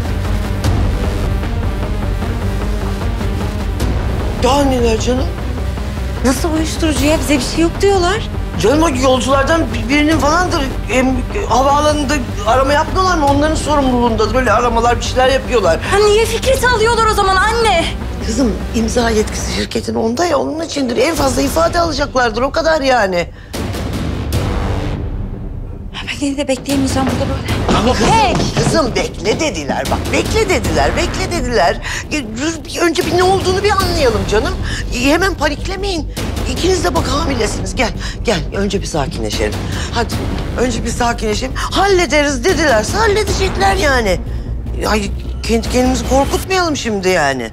Daha neler canım? Nasıl uyuşturucu ya? Bize bir şey yok diyorlar. Canım o yolculardan birinin falandır. Havaalanında arama yapmıyorlar mı? Onların sorumluluğundadır. Böyle aramalar bir şeyler yapıyorlar. Ha niye Fikret'i alıyorlar o zaman anne? Kızım imza yetkisi şirketin onda ya onun içindir. En fazla ifade alacaklardır o kadar yani. Seni de bekleyemeyeceğim burada böyle. Kızım bekle dediler bak. Bekle dediler. Dur önce bir ne olduğunu bir anlayalım canım. Hemen paniklemeyin. İkiniz de bak hamilesiniz. Gel. Önce bir sakinleşelim. Hadi önce bir sakinleşelim. Hallederiz dedilerse halledecekler yani. Ay kendimizi korkutmayalım şimdi yani.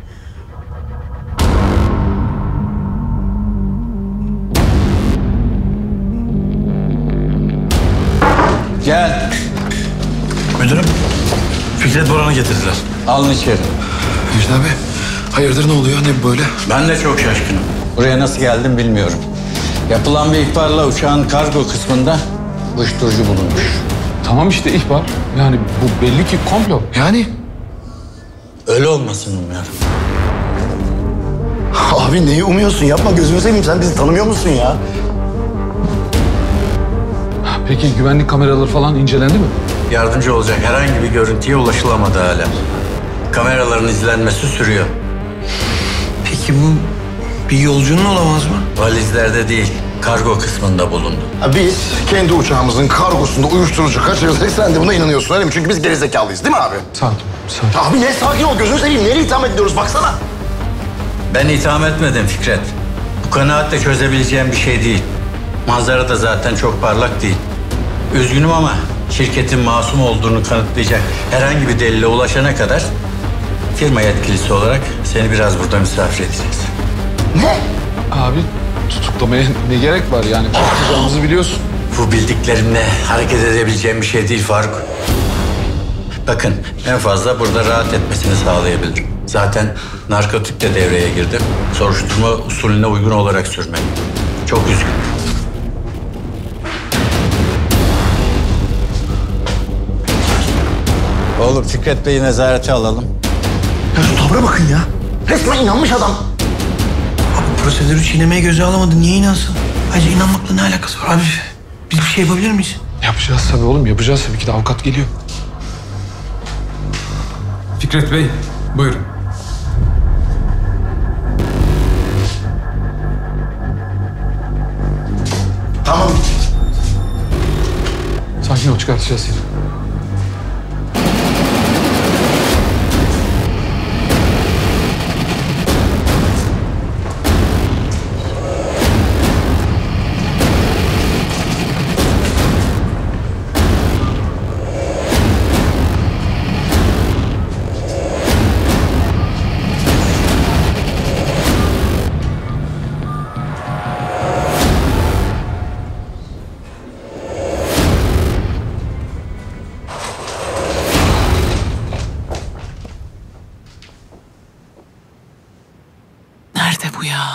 Gel. Müdürüm, Fikret Boran'ı getirdiler. Alın içeri. Müjde abi, hayırdır ne oluyor? Ne böyle? Ben de çok şaşkınım. Buraya nasıl geldim bilmiyorum. Yapılan bir ihbarla uçağın kargo kısmında uyuşturucu bulunmuş. Tamam işte ihbar. Yani bu belli ki komplo. Yani? Öyle olmasın umuyorum. Abi neyi umuyorsun? Yapma gözünü seveyim. Sen bizi tanımıyor musun ya? Peki güvenlik kameraları falan incelendi mi? Yardımcı olacak herhangi bir görüntüye ulaşılamadı hala. Kameraların izlenmesi sürüyor. Peki bu bir yolcunun olamaz mı? Valizlerde değil, kargo kısmında bulundu. Biz kendi uçağımızın kargosunda uyuşturucu kaçırırsak sen de buna inanıyorsun öyle mi? Çünkü biz gerizekalıyız değil mi abi? Sakin. Abi ne sakin ol gözünü seveyim. Nereye itham ediyoruz baksana. Ben itham etmedim Fikret. Bu kanaatle çözebileceğim bir şey değil. Manzara da zaten çok parlak değil. Üzgünüm ama şirketin masum olduğunu kanıtlayacak herhangi bir delile ulaşana kadar firma yetkilisi olarak seni biraz burada misafir edeceğiz. Ne? Abi tutuklamaya ne gerek var yani? Yapacağımızı biliyorsun. Bu bildiklerimle hareket edebileceğim bir şey değil Faruk. Bakın en fazla burada rahat etmesini sağlayabildim. Zaten narkotik de devreye girdi. Soruşturma usulüne uygun olarak sürmeli. Çok üzgünüm. Oğlum Fikret Bey'i nezarete alalım. Ya şu tavra bakın ya. Resmen inanmış adam. Abi prosedürü çiğnemeye göze alamadı. Niye inansın? Ayrıca inanmakla ne alakası var abi? Biz bir şey yapabilir miyiz? Yapacağız tabii oğlum yapacağız tabii ki de avukat geliyor. Fikret Bey, buyurun. Tamam. Sakin ol çıkartacağız seni. Nerede bu ya?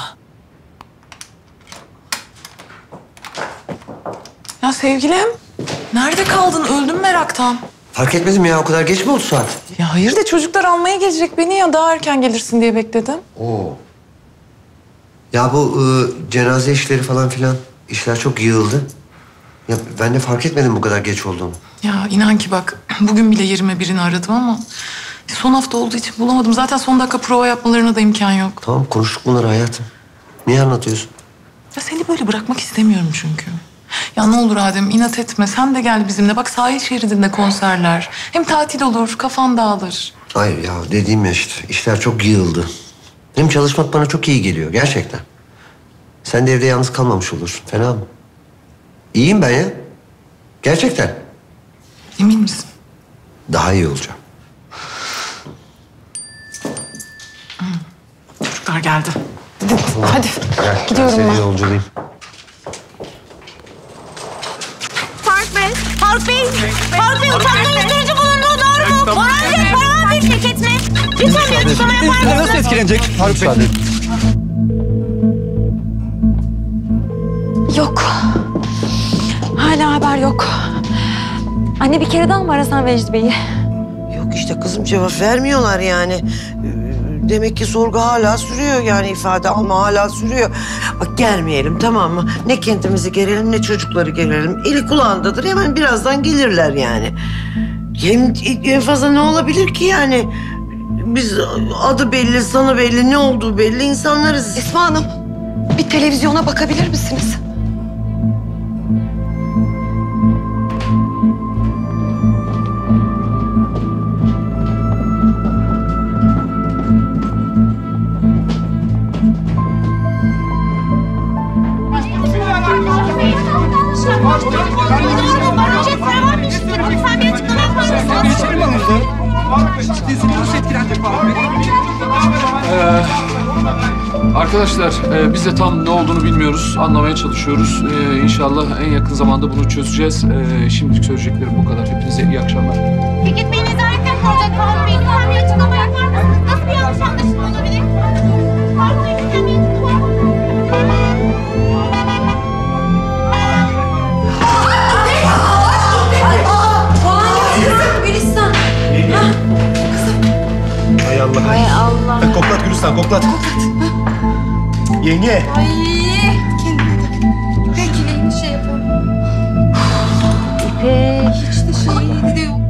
Ya sevgilim, nerede kaldın? Öldüm meraktan. Fark etmedim ya, o kadar geç mi oldu saat? Ya hayır da çocuklar almaya gelecek beni ya daha erken gelirsin diye bekledim. Oo. Ya bu cenaze işleri falan filan, işler çok yığıldı. Ya ben de fark etmedim bu kadar geç olduğunu. Ya inan ki bak bugün bile yerime birini aradım ama son hafta olduğu için bulamadım. Zaten son dakika prova yapmalarına da imkan yok. Tamam konuştuk bunları hayatım. Niye anlatıyorsun? Ya seni böyle bırakmak istemiyorum çünkü. Ya ne olur Adem inat etme. Sen de gel bizimle. Bak sahil şeridinde konserler. Hem tatil olur, kafan dağılır. Hayır ya dediğim ya işte işler çok yığıldı. Hem çalışmak bana çok iyi geliyor gerçekten. Sen de evde yalnız kalmamış olursun. Fena mı? İyiyim ben ya. Gerçekten. Emin misin? Daha iyi olacağım. Çocuklar geldi. Hadi. Gel, Gidiyorum ben. ben. Seni yolculayayım. Faruk Bey, uçakta uyuşturucu bulunduğu doğru mu? Boran paravan bir şirket mi? Lütfen bir açıklama yapar mısınız? Nasıl etkilenecek Faruk Bey? Yok. Hala haber yok. Anne bir kere daha mı arasan Vecdi Bey'i? Yok işte kızım cevap vermiyorlar yani. Demek ki sorgu hala sürüyor yani ifade alma hala sürüyor. Bak gelmeyelim tamam mı? Ne kendimizi gerelim ne çocukları gelelim. Eli kulağındadır hemen birazdan gelirler yani. Hem en fazla ne olabilir ki yani? Biz adı belli, sanı belli, ne olduğu belli insanlarız. Esma Hanım, bir televizyona bakabilir misiniz? Arkadaşlar biz de tam ne olduğunu bilmiyoruz. Anlamaya çalışıyoruz. İnşallah en yakın zamanda bunu çözeceğiz. Şimdilik söyleyeceklerim bu kadar. Hepinize iyi akşamlar. Fikret Bey nezaretten kalacak Faruk Bey. Lütfen bir açıklama yapar mısınız? Nasıl bir yanlış anlaşılma olabilir? Faruk Bey lütfen bir açıklama. Gülistan. Hay Allah. Hay Allah. Koklat Gülistan, koklat. Yenge. Ay. Bekleyin şey yapalım. İpek. Hiç de şey yok.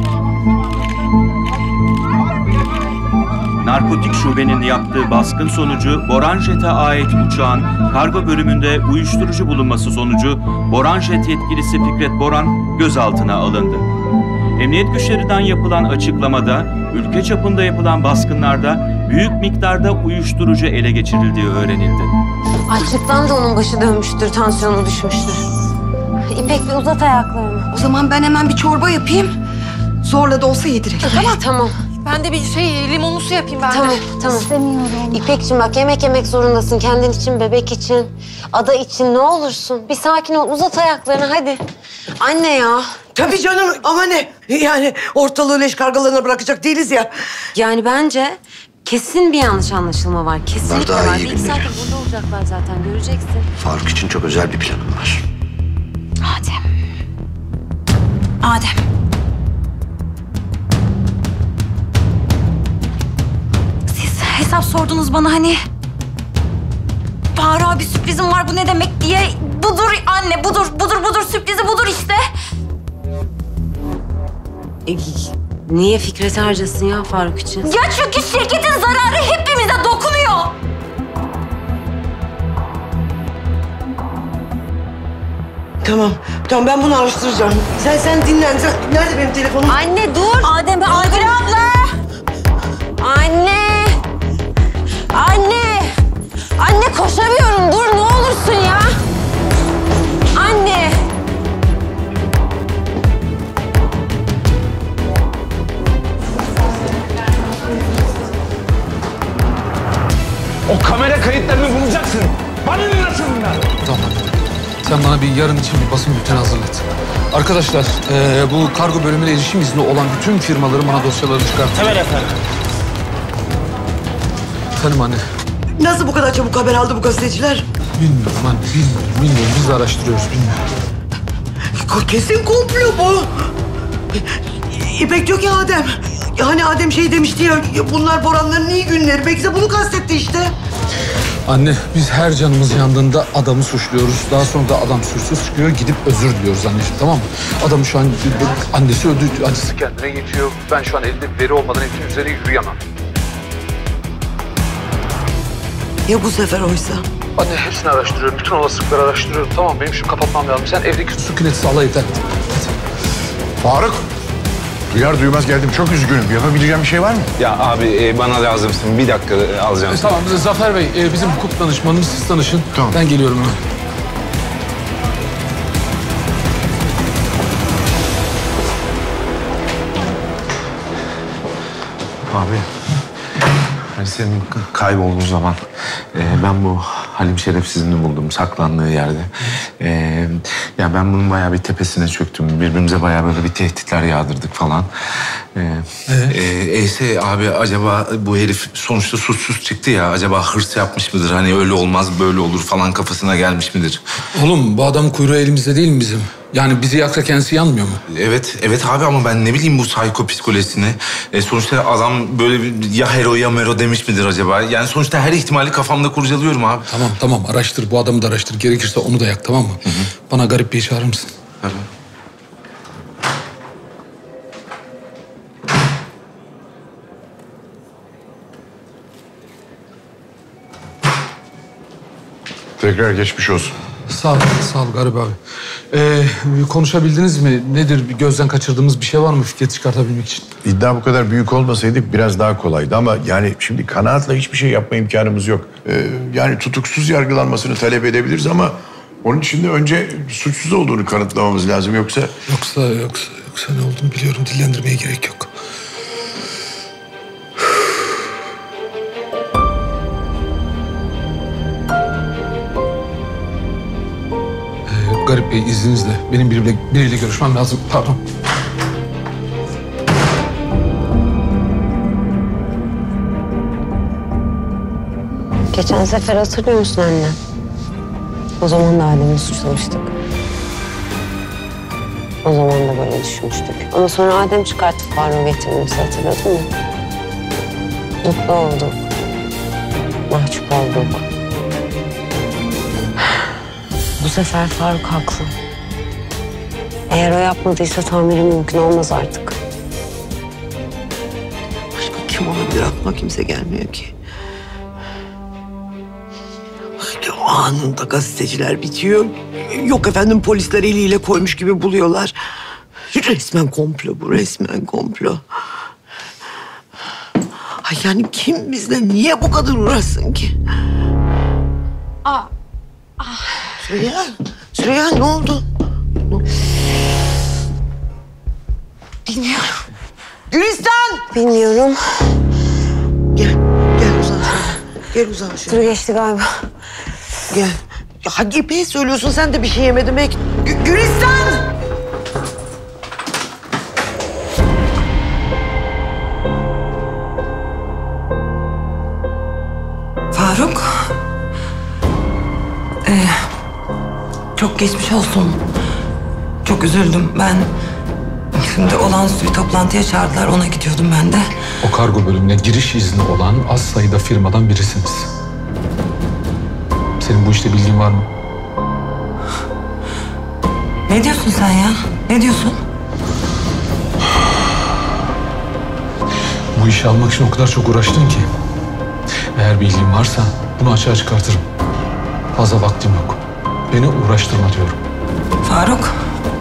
Narkotik şubenin yaptığı baskın sonucu Boranjet'e ait uçağın kargo bölümünde uyuşturucu bulunması sonucu Boranjet yetkilisi Fikret Boran gözaltına alındı. Emniyet güçlerinden yapılan açıklamada ülke çapında yapılan baskınlarda büyük miktarda uyuşturucu ele geçirildiği öğrenildi. Açlıktan da onun başı dönmüştür, tansiyonu düşmüştür. İpek bir uzat ayaklarını. O zaman ben hemen bir çorba yapayım. Zorla da olsa yedirek. Tamam. Ben de bir limonlu su yapayım ben Tamam, de. tamam. İstemiyorum. İpekciğim bak yemek zorundasın. Kendin için, bebek için, ada için ne olursun. Bir sakin ol, uzat ayaklarını hadi. Anne ya. Tabii canım ama ne? Yani ortalığı leş kargalarına bırakacak değiliz ya. Yani bence kesin bir yanlış anlaşılma var. Kesinlikle daha var. iyi Bir iki günleri. saattir burada olacaklar zaten, göreceksin. Faruk için çok özel bir planım var. Adem. Siz hesap sordunuz bana hani. Faruk'a bir sürprizim var bu ne demek diye. Budur anne budur sürprizi budur işte. Niye Fikret harcasın ya Faruk için? Ya çünkü şirketin zararı hepimize dokunuyor. Tamam ben bunu araştıracağım. Sen dinlen. Nerede benim telefonum? Anne dur. Adem abla. Anne. Anne koşamıyorum. Dur ne olursun ya. Anne. O kamera kayıtlarını bulacaksın. Bana ne nasıl bunlar? Tamam. Sen bana bir yarın için bir basın bülteni hazırlat. Arkadaşlar bu kargo bölümüne erişim izni olan bütün firmaların bana dosyalarını çıkartın. Hemen efendim. Efendim anne. Nasıl bu kadar çabuk haber aldı bu gazeteciler? Bilmiyorum anne, bilmiyorum. Biz de araştırıyoruz, bilmiyorum. Kesin komplo bu. İpek diyor ki Adem. Hani Adem şey demişti ya, bunlar Boranların iyi günleri. Belki de bunu kastetti işte. Anne, biz her canımız yandığında adamı suçluyoruz. Daha sonra da adam suçsuz çıkıyor, gidip özür diliyoruz anneciğim, tamam mı? Adam şu an, annesi öldü, acısı kendine geçiyor. Ben şu an elimde bir veri olmadan evin üzerine yürüyemem. Ya bu sefer oysa? Anne hepsini araştırıyorum, bütün olasılıkları araştırıyorum. Tamam, benim şu kapatmam lazım. Sen evdeki sükuneti sağla yeter. Faruk. Duyar duymaz geldim. Çok üzgünüm. Yapabileceğim bir şey var mı? Ya abi bana lazımsın. Bir dakika alacağım seni. Tamam, Zafer Bey, bizim hukuk danışmanımız, siz tanışın. Tamam. Ben geliyorum hemen. Abi, hani senin kaybolduğun zaman ben bu Halim şerefsizini buldum saklandığı yerde. Ya ben bunun bayağı bir tepesine çöktüm. Birbirimize bayağı böyle bir tehditler yağdırdık falan. Abi acaba bu herif sonuçta suçsuz çıktı ya. Acaba hırs yapmış mıdır? Hani öyle olmaz böyle olur falan kafasına gelmiş midir? Oğlum bu adam kuyruğu elimizde değil mi bizim? Yani bizi yaksa kendisi yanmıyor mu? Evet abi ama ben ne bileyim bu psiko psikolojisini. Sonuçta adam böyle bir ya hero ya mero demiş midir acaba? Yani sonuçta her ihtimali kafamda kurcalıyorum abi. Tamam araştır, bu adamı da araştır. Gerekirse onu da yak, tamam mı? Hı. Bana Garip Bey'i çağırır mısın? Tabii. Tekrar geçmiş olsun. Sağ ol Garip abi. Konuşabildiniz mi? Nedir? Bir gözden kaçırdığımız bir şey var mı Fikret çıkartabilmek için? İddia bu kadar büyük olmasaydı biraz daha kolaydı ama yani şimdi kanaatle hiçbir şey yapma imkanımız yok. Yani tutuksuz yargılanmasını talep edebiliriz ama onun için de önce suçsuz olduğunu kanıtlamamız lazım yoksa... Yoksa ne olduğunu biliyorum. Dillendirmeye gerek yok. Garip Bey izninizle. Benim biriyle görüşmem lazım. Pardon. Geçen sefer hatırlıyor musun anne? O zaman da Adem'i suçlamıştık. O zaman da böyle düşünmüştük. Ama sonra Adem çıkarttı Faruk'u getirmemizi, hatırladın mı? Mutlu olduk. Mahcup olduk. Bu sefer Faruk haklı. Eğer o yapmadıysa tamiri mümkün olmaz artık. Başka kim olabilir? Aklıma kimse gelmiyor ki. İşte o anında gazeteciler bitiyor. Yok efendim, polisler eliyle koymuş gibi buluyorlar. Resmen komplo bu, resmen komplo. Ay yani kim bizle niye bu kadar uğraşsın ki? Süreyya ne oldu? Bilmiyorum. Gülistan! Bilmiyorum. Gel uzan şöyle. Gel uzan şöyle. Dur geçti galiba. Gel. Ya hangi İpek'e söylüyorsun, sen de bir şey yemedin belki. Gülistan! Faruk. Çok geçmiş olsun. Çok üzüldüm. Ben şimdi olağanüstü bir toplantıya çağırdılar. Ona gidiyordum ben de. O kargo bölümüne giriş izni olan az sayıda firmadan birisiniz. Senin bu işte bilgin var mı? Ne diyorsun sen ya? Ne diyorsun? Bu işi almak için o kadar çok uğraştın ki. Eğer bilgin varsa bunu açığa çıkartırım. Fazla vaktim yok. Beni uğraştırma diyorum. Faruk.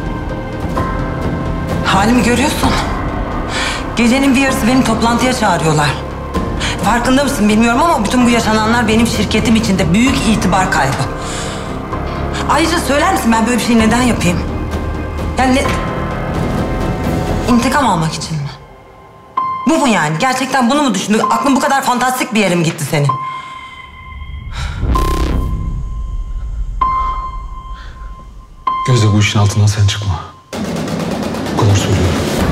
Halimi görüyorsun. Gecenin bir yarısı beni toplantıya çağırıyorlar. Farkında mısın bilmiyorum ama bütün bu yaşananlar benim şirketim için de büyük itibar kaybı. Ayrıca söyler misin ben böyle bir şeyi neden yapayım? Yani İntikam almak için mi? Bu mu yani? Gerçekten bunu mu düşündün? Aklın bu kadar fantastik bir yere mi gitti senin? Gözde, bu işin altından sen çıkma. Bu kadar söylüyorum.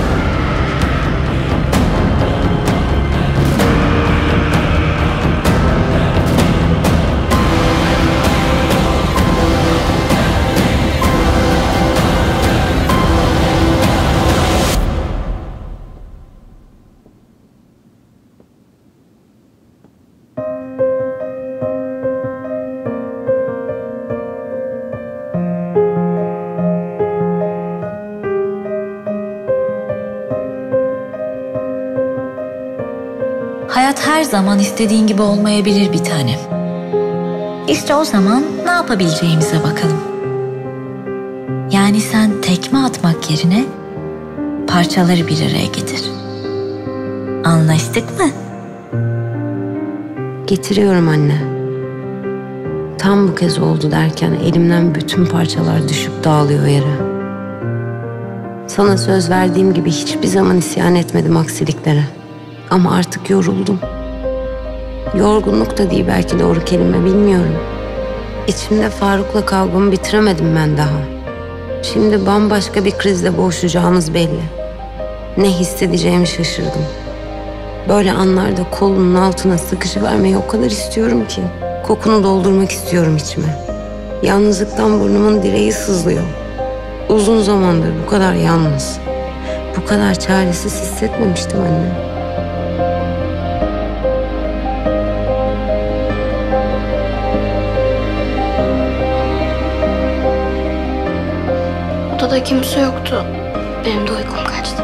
Hayat her zaman istediğin gibi olmayabilir bir tanem. İşte o zaman ne yapabileceğimize bakalım. Yani sen tekme atmak yerine parçaları bir araya getir. Anlaştık mı? Getiriyorum anne. Tam bu kez oldu derken elimden bütün parçalar düşüp dağılıyor yere. Sana söz verdiğim gibi hiçbir zaman isyan etmedim aksiliklere. Ama artık yoruldum. Yorgunluk da değil belki doğru kelime, bilmiyorum. İçimde Faruk'la kavgamı bitiremedim ben daha. Şimdi bambaşka bir krizle boğuşacağımız belli. Ne hissedeceğimi şaşırdım. Böyle anlarda kolunun altına sıkışıvermeyi o kadar istiyorum ki. Kokunu doldurmak istiyorum içime. Yalnızlıktan burnumun direği sızlıyor. Uzun zamandır bu kadar yalnız, bu kadar çaresiz hissetmemiştim anne. Odada kimse yoktu. Benim de uykum kaçtı.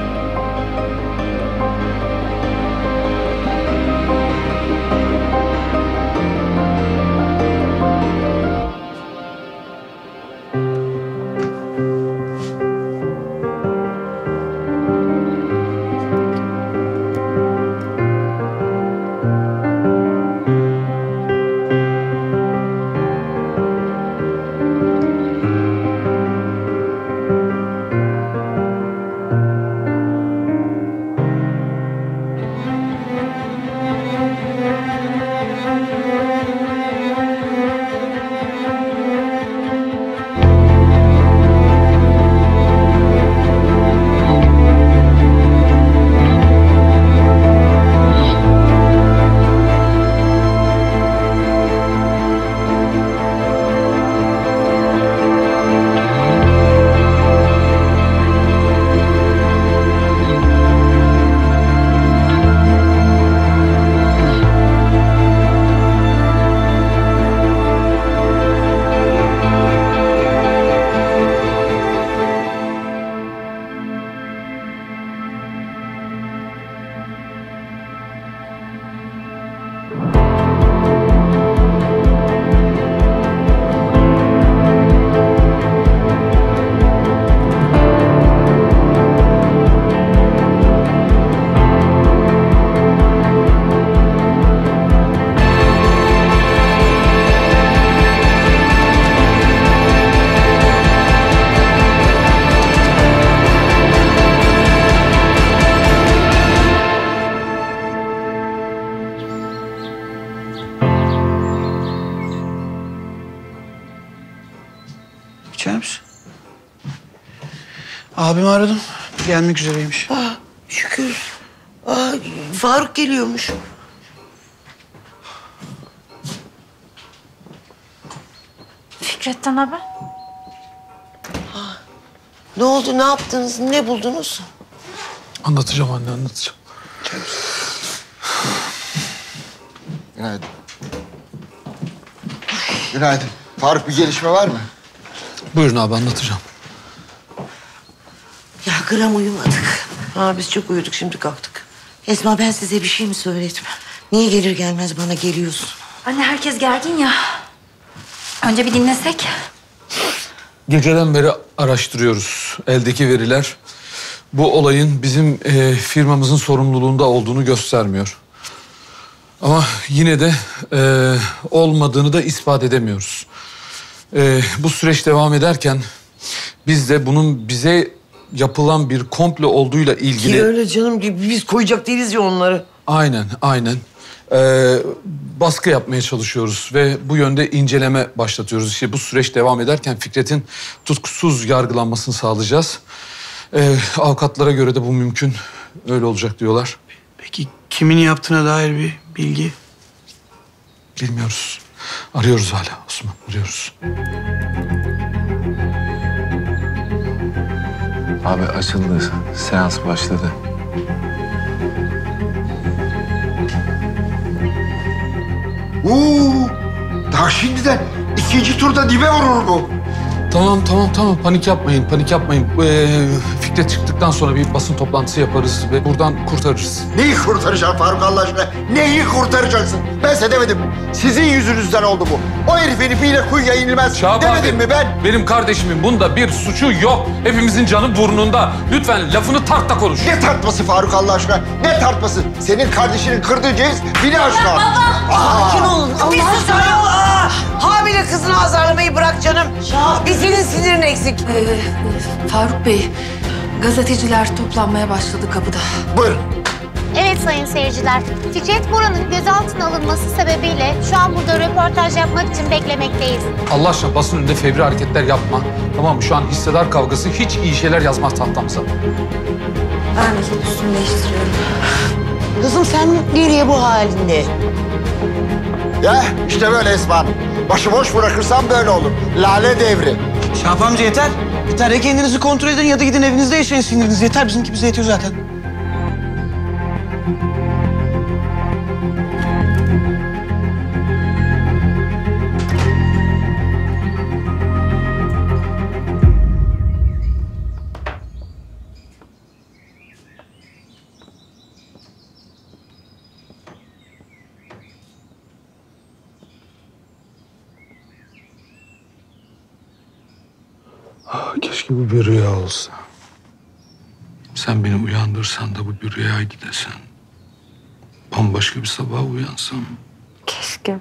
Abimi aradım. Gelmek üzereymiş. Şükür. Faruk geliyormuş. Fikret'ten haber? Ne oldu, ne yaptınız, ne buldunuz? Anlatacağım anne, anlatacağım. Günaydın. Günaydın. Faruk, bir gelişme var mı? Buyurun abi, anlatacağım. Ya gram uyumadık. Biz çok uyuduk, şimdi kalktık. Esma, ben size bir şey mi söyledim? Niye gelir gelmez bana geliyorsun? Anne herkes gergin ya. Önce bir dinlesek. Geceden beri araştırıyoruz. Eldeki veriler bu olayın bizim firmamızın sorumluluğunda olduğunu göstermiyor. Ama yine de olmadığını da ispat edemiyoruz. Bu süreç devam ederken biz de bunun bize yapılan bir komplo olduğuyla ilgili... Ki öyle canım, biz koyacak değiliz ya onları. Aynen, aynen. Baskı yapmaya çalışıyoruz ve bu yönde inceleme başlatıyoruz. İşte bu süreç devam ederken Fikret'in tutuksuz yargılanmasını sağlayacağız. Avukatlara göre de bu mümkün. Öyle olacak diyorlar. Peki kimin yaptığına dair bir bilgi? Bilmiyoruz. Arıyoruz hala Osman, arıyoruz. Abi açıldı. Seans başladı. Daha şimdiden ikinci turda dibe vurur bu. Tamam. Panik yapmayın, panik yapmayın. Fikret çıktıktan sonra bir basın toplantısı yaparız ve buradan kurtarırız. Neyi kurtaracaksın Faruk Allah aşkına? Neyi kurtaracaksın? Ben size demedim mi? Sizin yüzünüzden oldu bu. O herifin ipiyle kuyuya inilmez. Demedim mi ben? Benim kardeşimin bunda bir suçu yok. Hepimizin canı burnunda. Lütfen lafını tart da konuş. Ne tartması Faruk Allah aşkına? Ne tartması? Senin kardeşinin kırdığı ceviz bini aşağı. Sakin olun. Allah aşkına. Hamile kızını azarlamayı bırak canım. Bir senin sinirin eksik. Faruk Bey, gazeteciler toplanmaya başladı kapıda. Buyurun. Evet sayın seyirciler, Fikret Boran'ın gözaltına alınması sebebiyle şu an burada röportaj yapmak için beklemekteyiz. Allah aşkına basın önünde fevri hareketler yapma. Tamam mı? Şu an hissedar kavgası hiç iyi şeyler yazmaz tahtamıza. Ben de üstümü değiştiriyorum. Kızım sen geriye bu halinde. Ya işte böyle Esma Hanım. Başıboş bırakırsam böyle olur. Lale devri. Şahap amca yeter. Yeter ya, kendinizi kontrol edin ya da gidin evinizde yaşayın sinirinizi. Yeter, bizimki bize yetiyor zaten. Keşke bu bir rüya olsa. Sen beni uyandırsan da bu bir rüyaydı desen. Bambaşka bir sabah uyansam. Keşke.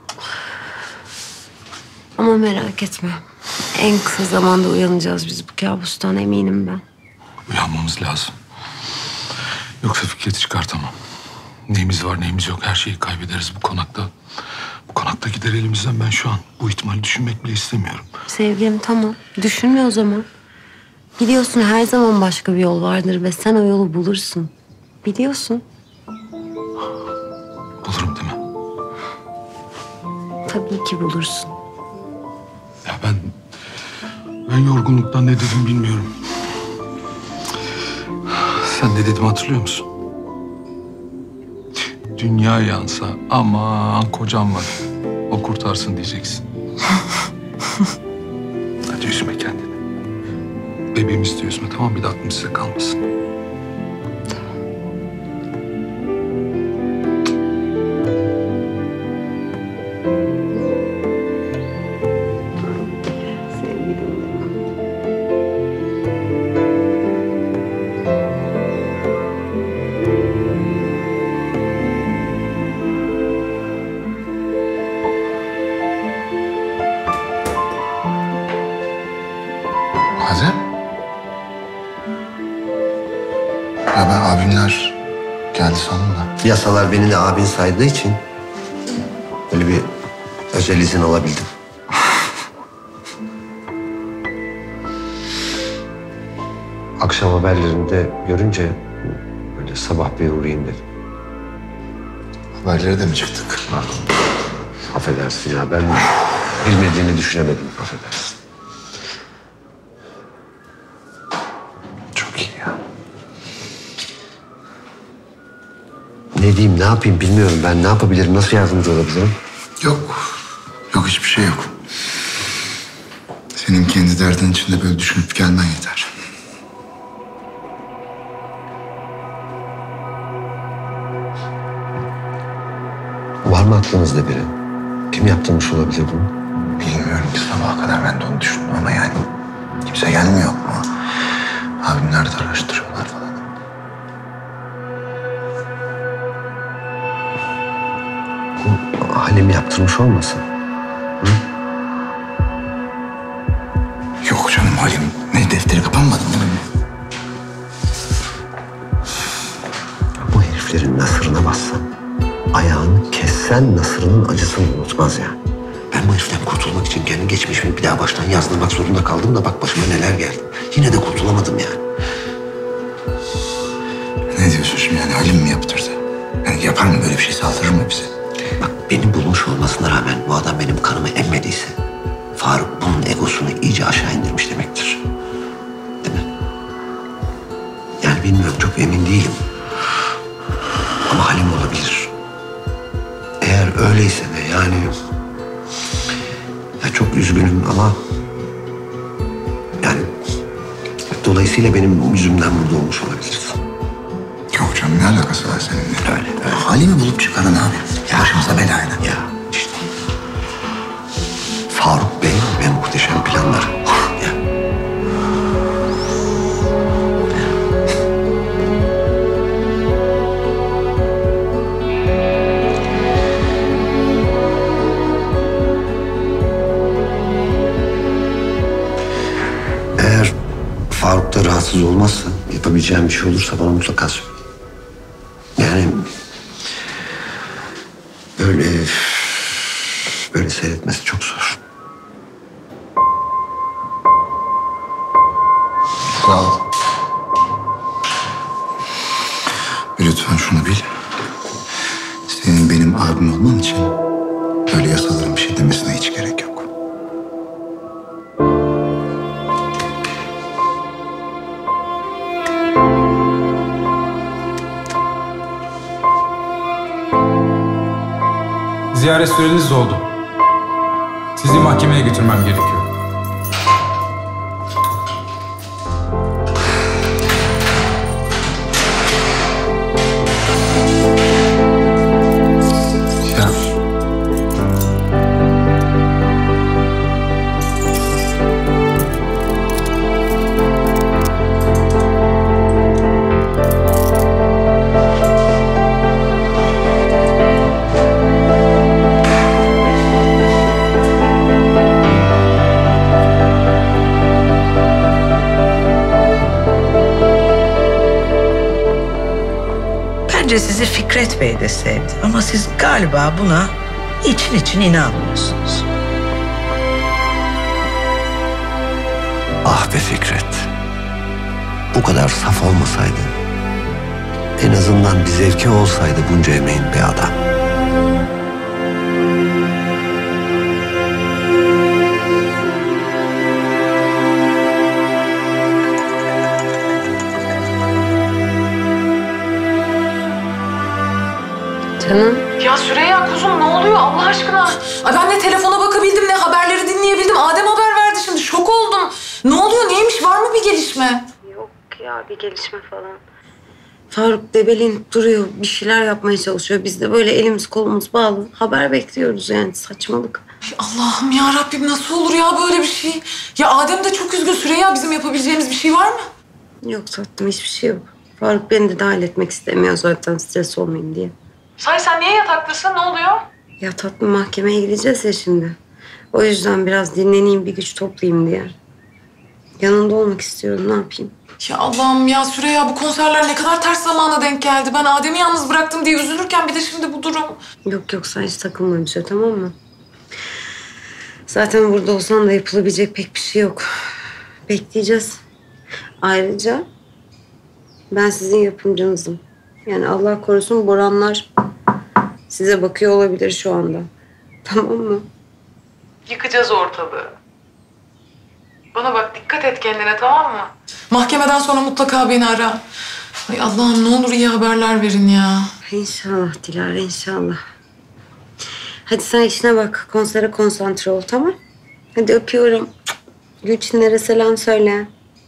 Ama merak etme. En kısa zamanda uyanacağız biz bu kabustan, eminim ben. Uyanmamız lazım. Yoksa Fikret'i çıkartamam. Neyimiz var neyimiz yok her şeyi kaybederiz bu konakta. Bu konakta gider elimizden, ben şu an bu ihtimali düşünmek bile istemiyorum. Sevgilim tamam. Düşünme o zaman. Biliyorsun her zaman başka bir yol vardır ve sen o yolu bulursun. Biliyorsun. Bulurum değil mi? Tabii ki bulursun. Ya ben yorgunluktan ne dedim bilmiyorum. Sen ne dedim hatırlıyor musun? Dünya yansa aman kocam var. O kurtarsın diyeceksin. Hadi üzme kendini. Bebeğimizi de üzme, tamam, bir de aklım size kalmasın. Hadi. Ya ben abimler geldi sandım da. Yasalar beni de abin saydığı için böyle bir özel izin alabildim. akşam haberlerinde görünce böyle sabah bir uğrayayım dedim. Haberlere de mi çıktık? Affedersin ya, ben bilmediğini düşünemedim, affedersin. Çok iyi ya. Ne diyeyim, ne yapayım bilmiyorum. Ben ne yapabilirim, nasıl yardımcı olabilirim? Yok hiçbir şey yok. Senin kendi derdin içinde böyle düşünüp gelmen yeter. Var mı aklınızda biri? Kim yaptırmış olabilir bunu? Bilmiyorum ki, sabaha kadar ben de onu düşündüm ama yani kimse gelmiyor mu? Abimler de araştırıyorlar falan. Bu Halim yaptırmış olmasın? Hı? Yok canım, Halim ne defteri kapanmadı mı? Bu heriflerin nasırına bassan, ayağını kessen nasırının acısını unutmaz yani. Ben bu heriften kurtulmak için kendi geçmişimi bir daha baştan yazdırmak zorunda kaldım da bak başıma neler geldi. Yine de kurtulamadım yani. Ne diyorsun şimdi yani, Halim mi yaptırdı? Yani yapar mı böyle bir şey, saldırır mı bize? Bak beni bulmuş olmasına rağmen bu adam benim kanımı emmediyse Faruk bunun egosunu iyice aşağı indirmiş demektir. Değil mi? Yani bilmiyorum, çok emin değilim. Ama Halim olabilir. Eğer öyleyse de yani... Ya çok üzgünüm ama... Yani... Dolayısıyla benim yüzümden burada olmuş olabilirsin. Yok canım, ne alakası var seninle? Öyle. Halim'i bulup çıkarın abi. Başımıza belayla. Ya işte. Faruk Bey ve muhteşem planları. Ya. Eğer Faruk da rahatsız olmazsa, yapabileceğim bir şey olursa bana mutlaka söyle. Yani böyle seyretmesi çok zor. Sağ ol. Lütfen şunu bil. Senin benim abim olman için böyle yasaların bir şey demesine hiç gerek yok. Ziyaret süreniz doldu. Sizi mahkemeye götürmem gerekiyor. Bence sizi Fikret Bey de sevdi ama siz galiba buna için inanmıyorsunuz. Ah be Fikret. Bu kadar saf olmasaydı, en azından bir zevki olsaydı bunca emeğin be adam. Canım. Ya Süreyya kuzum ne oluyor Allah aşkına? Ay ben ne telefona bakabildim ne haberleri dinleyebildim. Adem haber verdi şimdi şok oldum. Ne oluyor neymiş var mı bir gelişme? Yok ya bir gelişme falan. Faruk debelin duruyor, bir şeyler yapmaya çalışıyor. Biz de böyle elimiz kolumuz bağlı. Haber bekliyoruz yani, saçmalık. Allah'ım ya Rabbim nasıl olur ya böyle bir şey? Ya Adem de çok üzgün Süreyya, bizim yapabileceğimiz bir şey var mı? Yok tatlım, hiçbir şey yok. Faruk beni de dahil etmek istemiyor zaten, stres olmayayım diye. Sen niye yataktasın? Ne oluyor? Ya tatlım, mahkemeye gideceğiz ya şimdi. O yüzden biraz dinleneyim, bir güç toplayayım diye. Yanında olmak istiyorum, ne yapayım? Ya Allah'ım ya Süreyya, bu konserler ne kadar ters zamana denk geldi. Ben Adem'i yalnız bıraktım diye üzülürken bir de şimdi bu durum. Yok sen hiç takılma bir şey, tamam mı? Zaten burada olsan da yapılabilecek pek bir şey yok. Bekleyeceğiz. Ayrıca ben sizin yapımcınızım. Yani Allah korusun Boranlar size bakıyor olabilir şu anda. Tamam mı? Yıkacağız ortalığı. Bana bak, dikkat et kendine, tamam mı? Mahkemeden sonra mutlaka beni ara. Ay Allah'ım, ne olur iyi haberler verin ya. İnşallah Dilara, inşallah. Hadi sen işine bak. Konsere konsantre ol, tamam? Hadi öpüyorum. Gülçinlere selam söyle.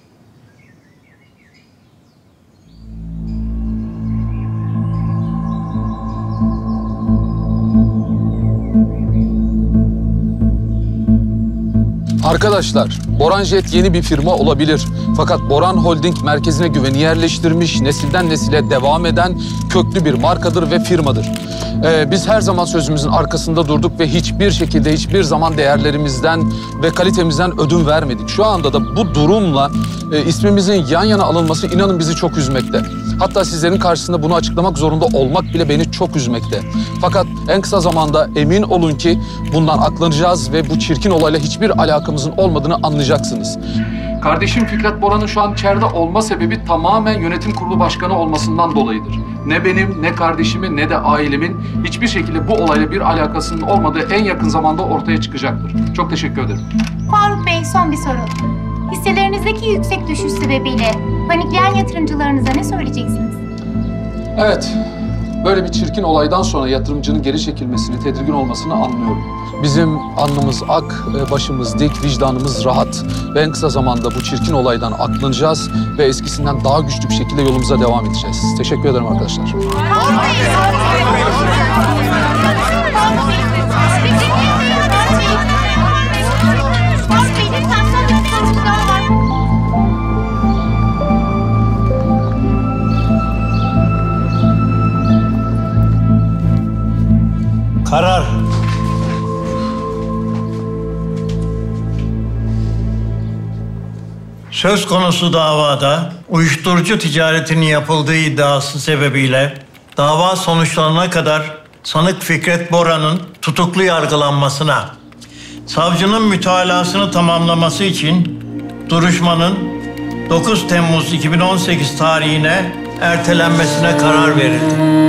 Arkadaşlar, Boran Jet yeni bir firma olabilir. Fakat Boran Holding merkezine güveni yerleştirmiş, nesilden nesile devam eden köklü bir markadır ve firmadır. Biz her zaman sözümüzün arkasında durduk ve hiçbir şekilde hiçbir zaman değerlerimizden ve kalitemizden ödün vermedik. Şu anda da bu durumla ismimizin yan yana alınması inanın bizi çok üzmekte. Hatta sizlerin karşısında bunu açıklamak zorunda olmak bile beni çok üzmekte. Fakat en kısa zamanda emin olun ki bundan aklanacağız ve bu çirkin olayla hiçbir alakamızın olmadığını anlayacaksınız. Kardeşim Fikret Boran'ın şu an içeride olma sebebi tamamen yönetim kurulu başkanı olmasından dolayıdır. Ne benim, ne kardeşimin, ne de ailemin hiçbir şekilde bu olayla bir alakasının olmadığı en yakın zamanda ortaya çıkacaktır. Çok teşekkür ederim. Faruk Bey, son bir soru. Hisselerinizdeki yüksek düşüş sebebiyle panikleyen yatırımcılarınıza ne söyleyeceksiniz? Evet, böyle bir çirkin olaydan sonra yatırımcının geri çekilmesini, tedirgin olmasını anlıyorum. Bizim alnımız ak, başımız dik, vicdanımız rahat. Ve en kısa zamanda bu çirkin olaydan aklanacağız ve eskisinden daha güçlü bir şekilde yolumuza devam edeceğiz. Teşekkür ederim arkadaşlar. Karar. Söz konusu davada uyuşturucu ticaretinin yapıldığı iddiası sebebiyle dava sonuçlanana kadar sanık Fikret Boran'ın tutuklu yargılanmasına, savcının mütalasını tamamlaması için duruşmanın 9 Temmuz 2018 tarihine ertelenmesine karar verildi.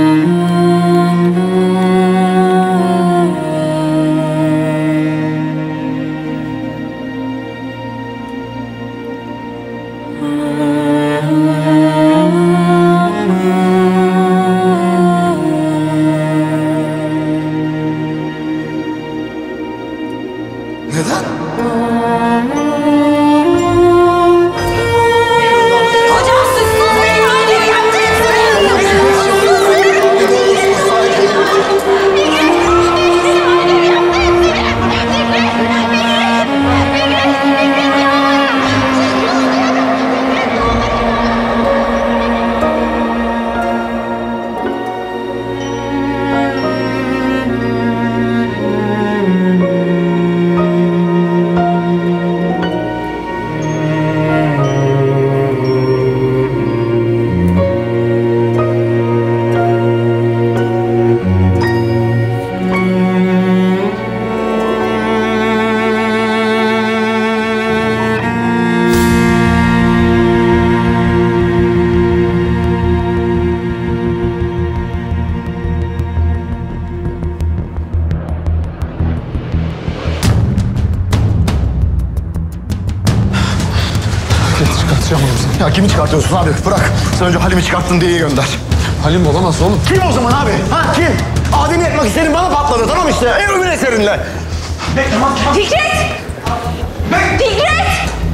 Ya kimi çıkartıyorsun abi? Bırak. Sen önce Halim'i çıkarttın diye gönder. Halim olamaz oğlum. Kim o zaman abi? Ha kim? Adem yetmek istedim bana patladı. Tamam işte. Evimin eserinle. Fikret! Fikret!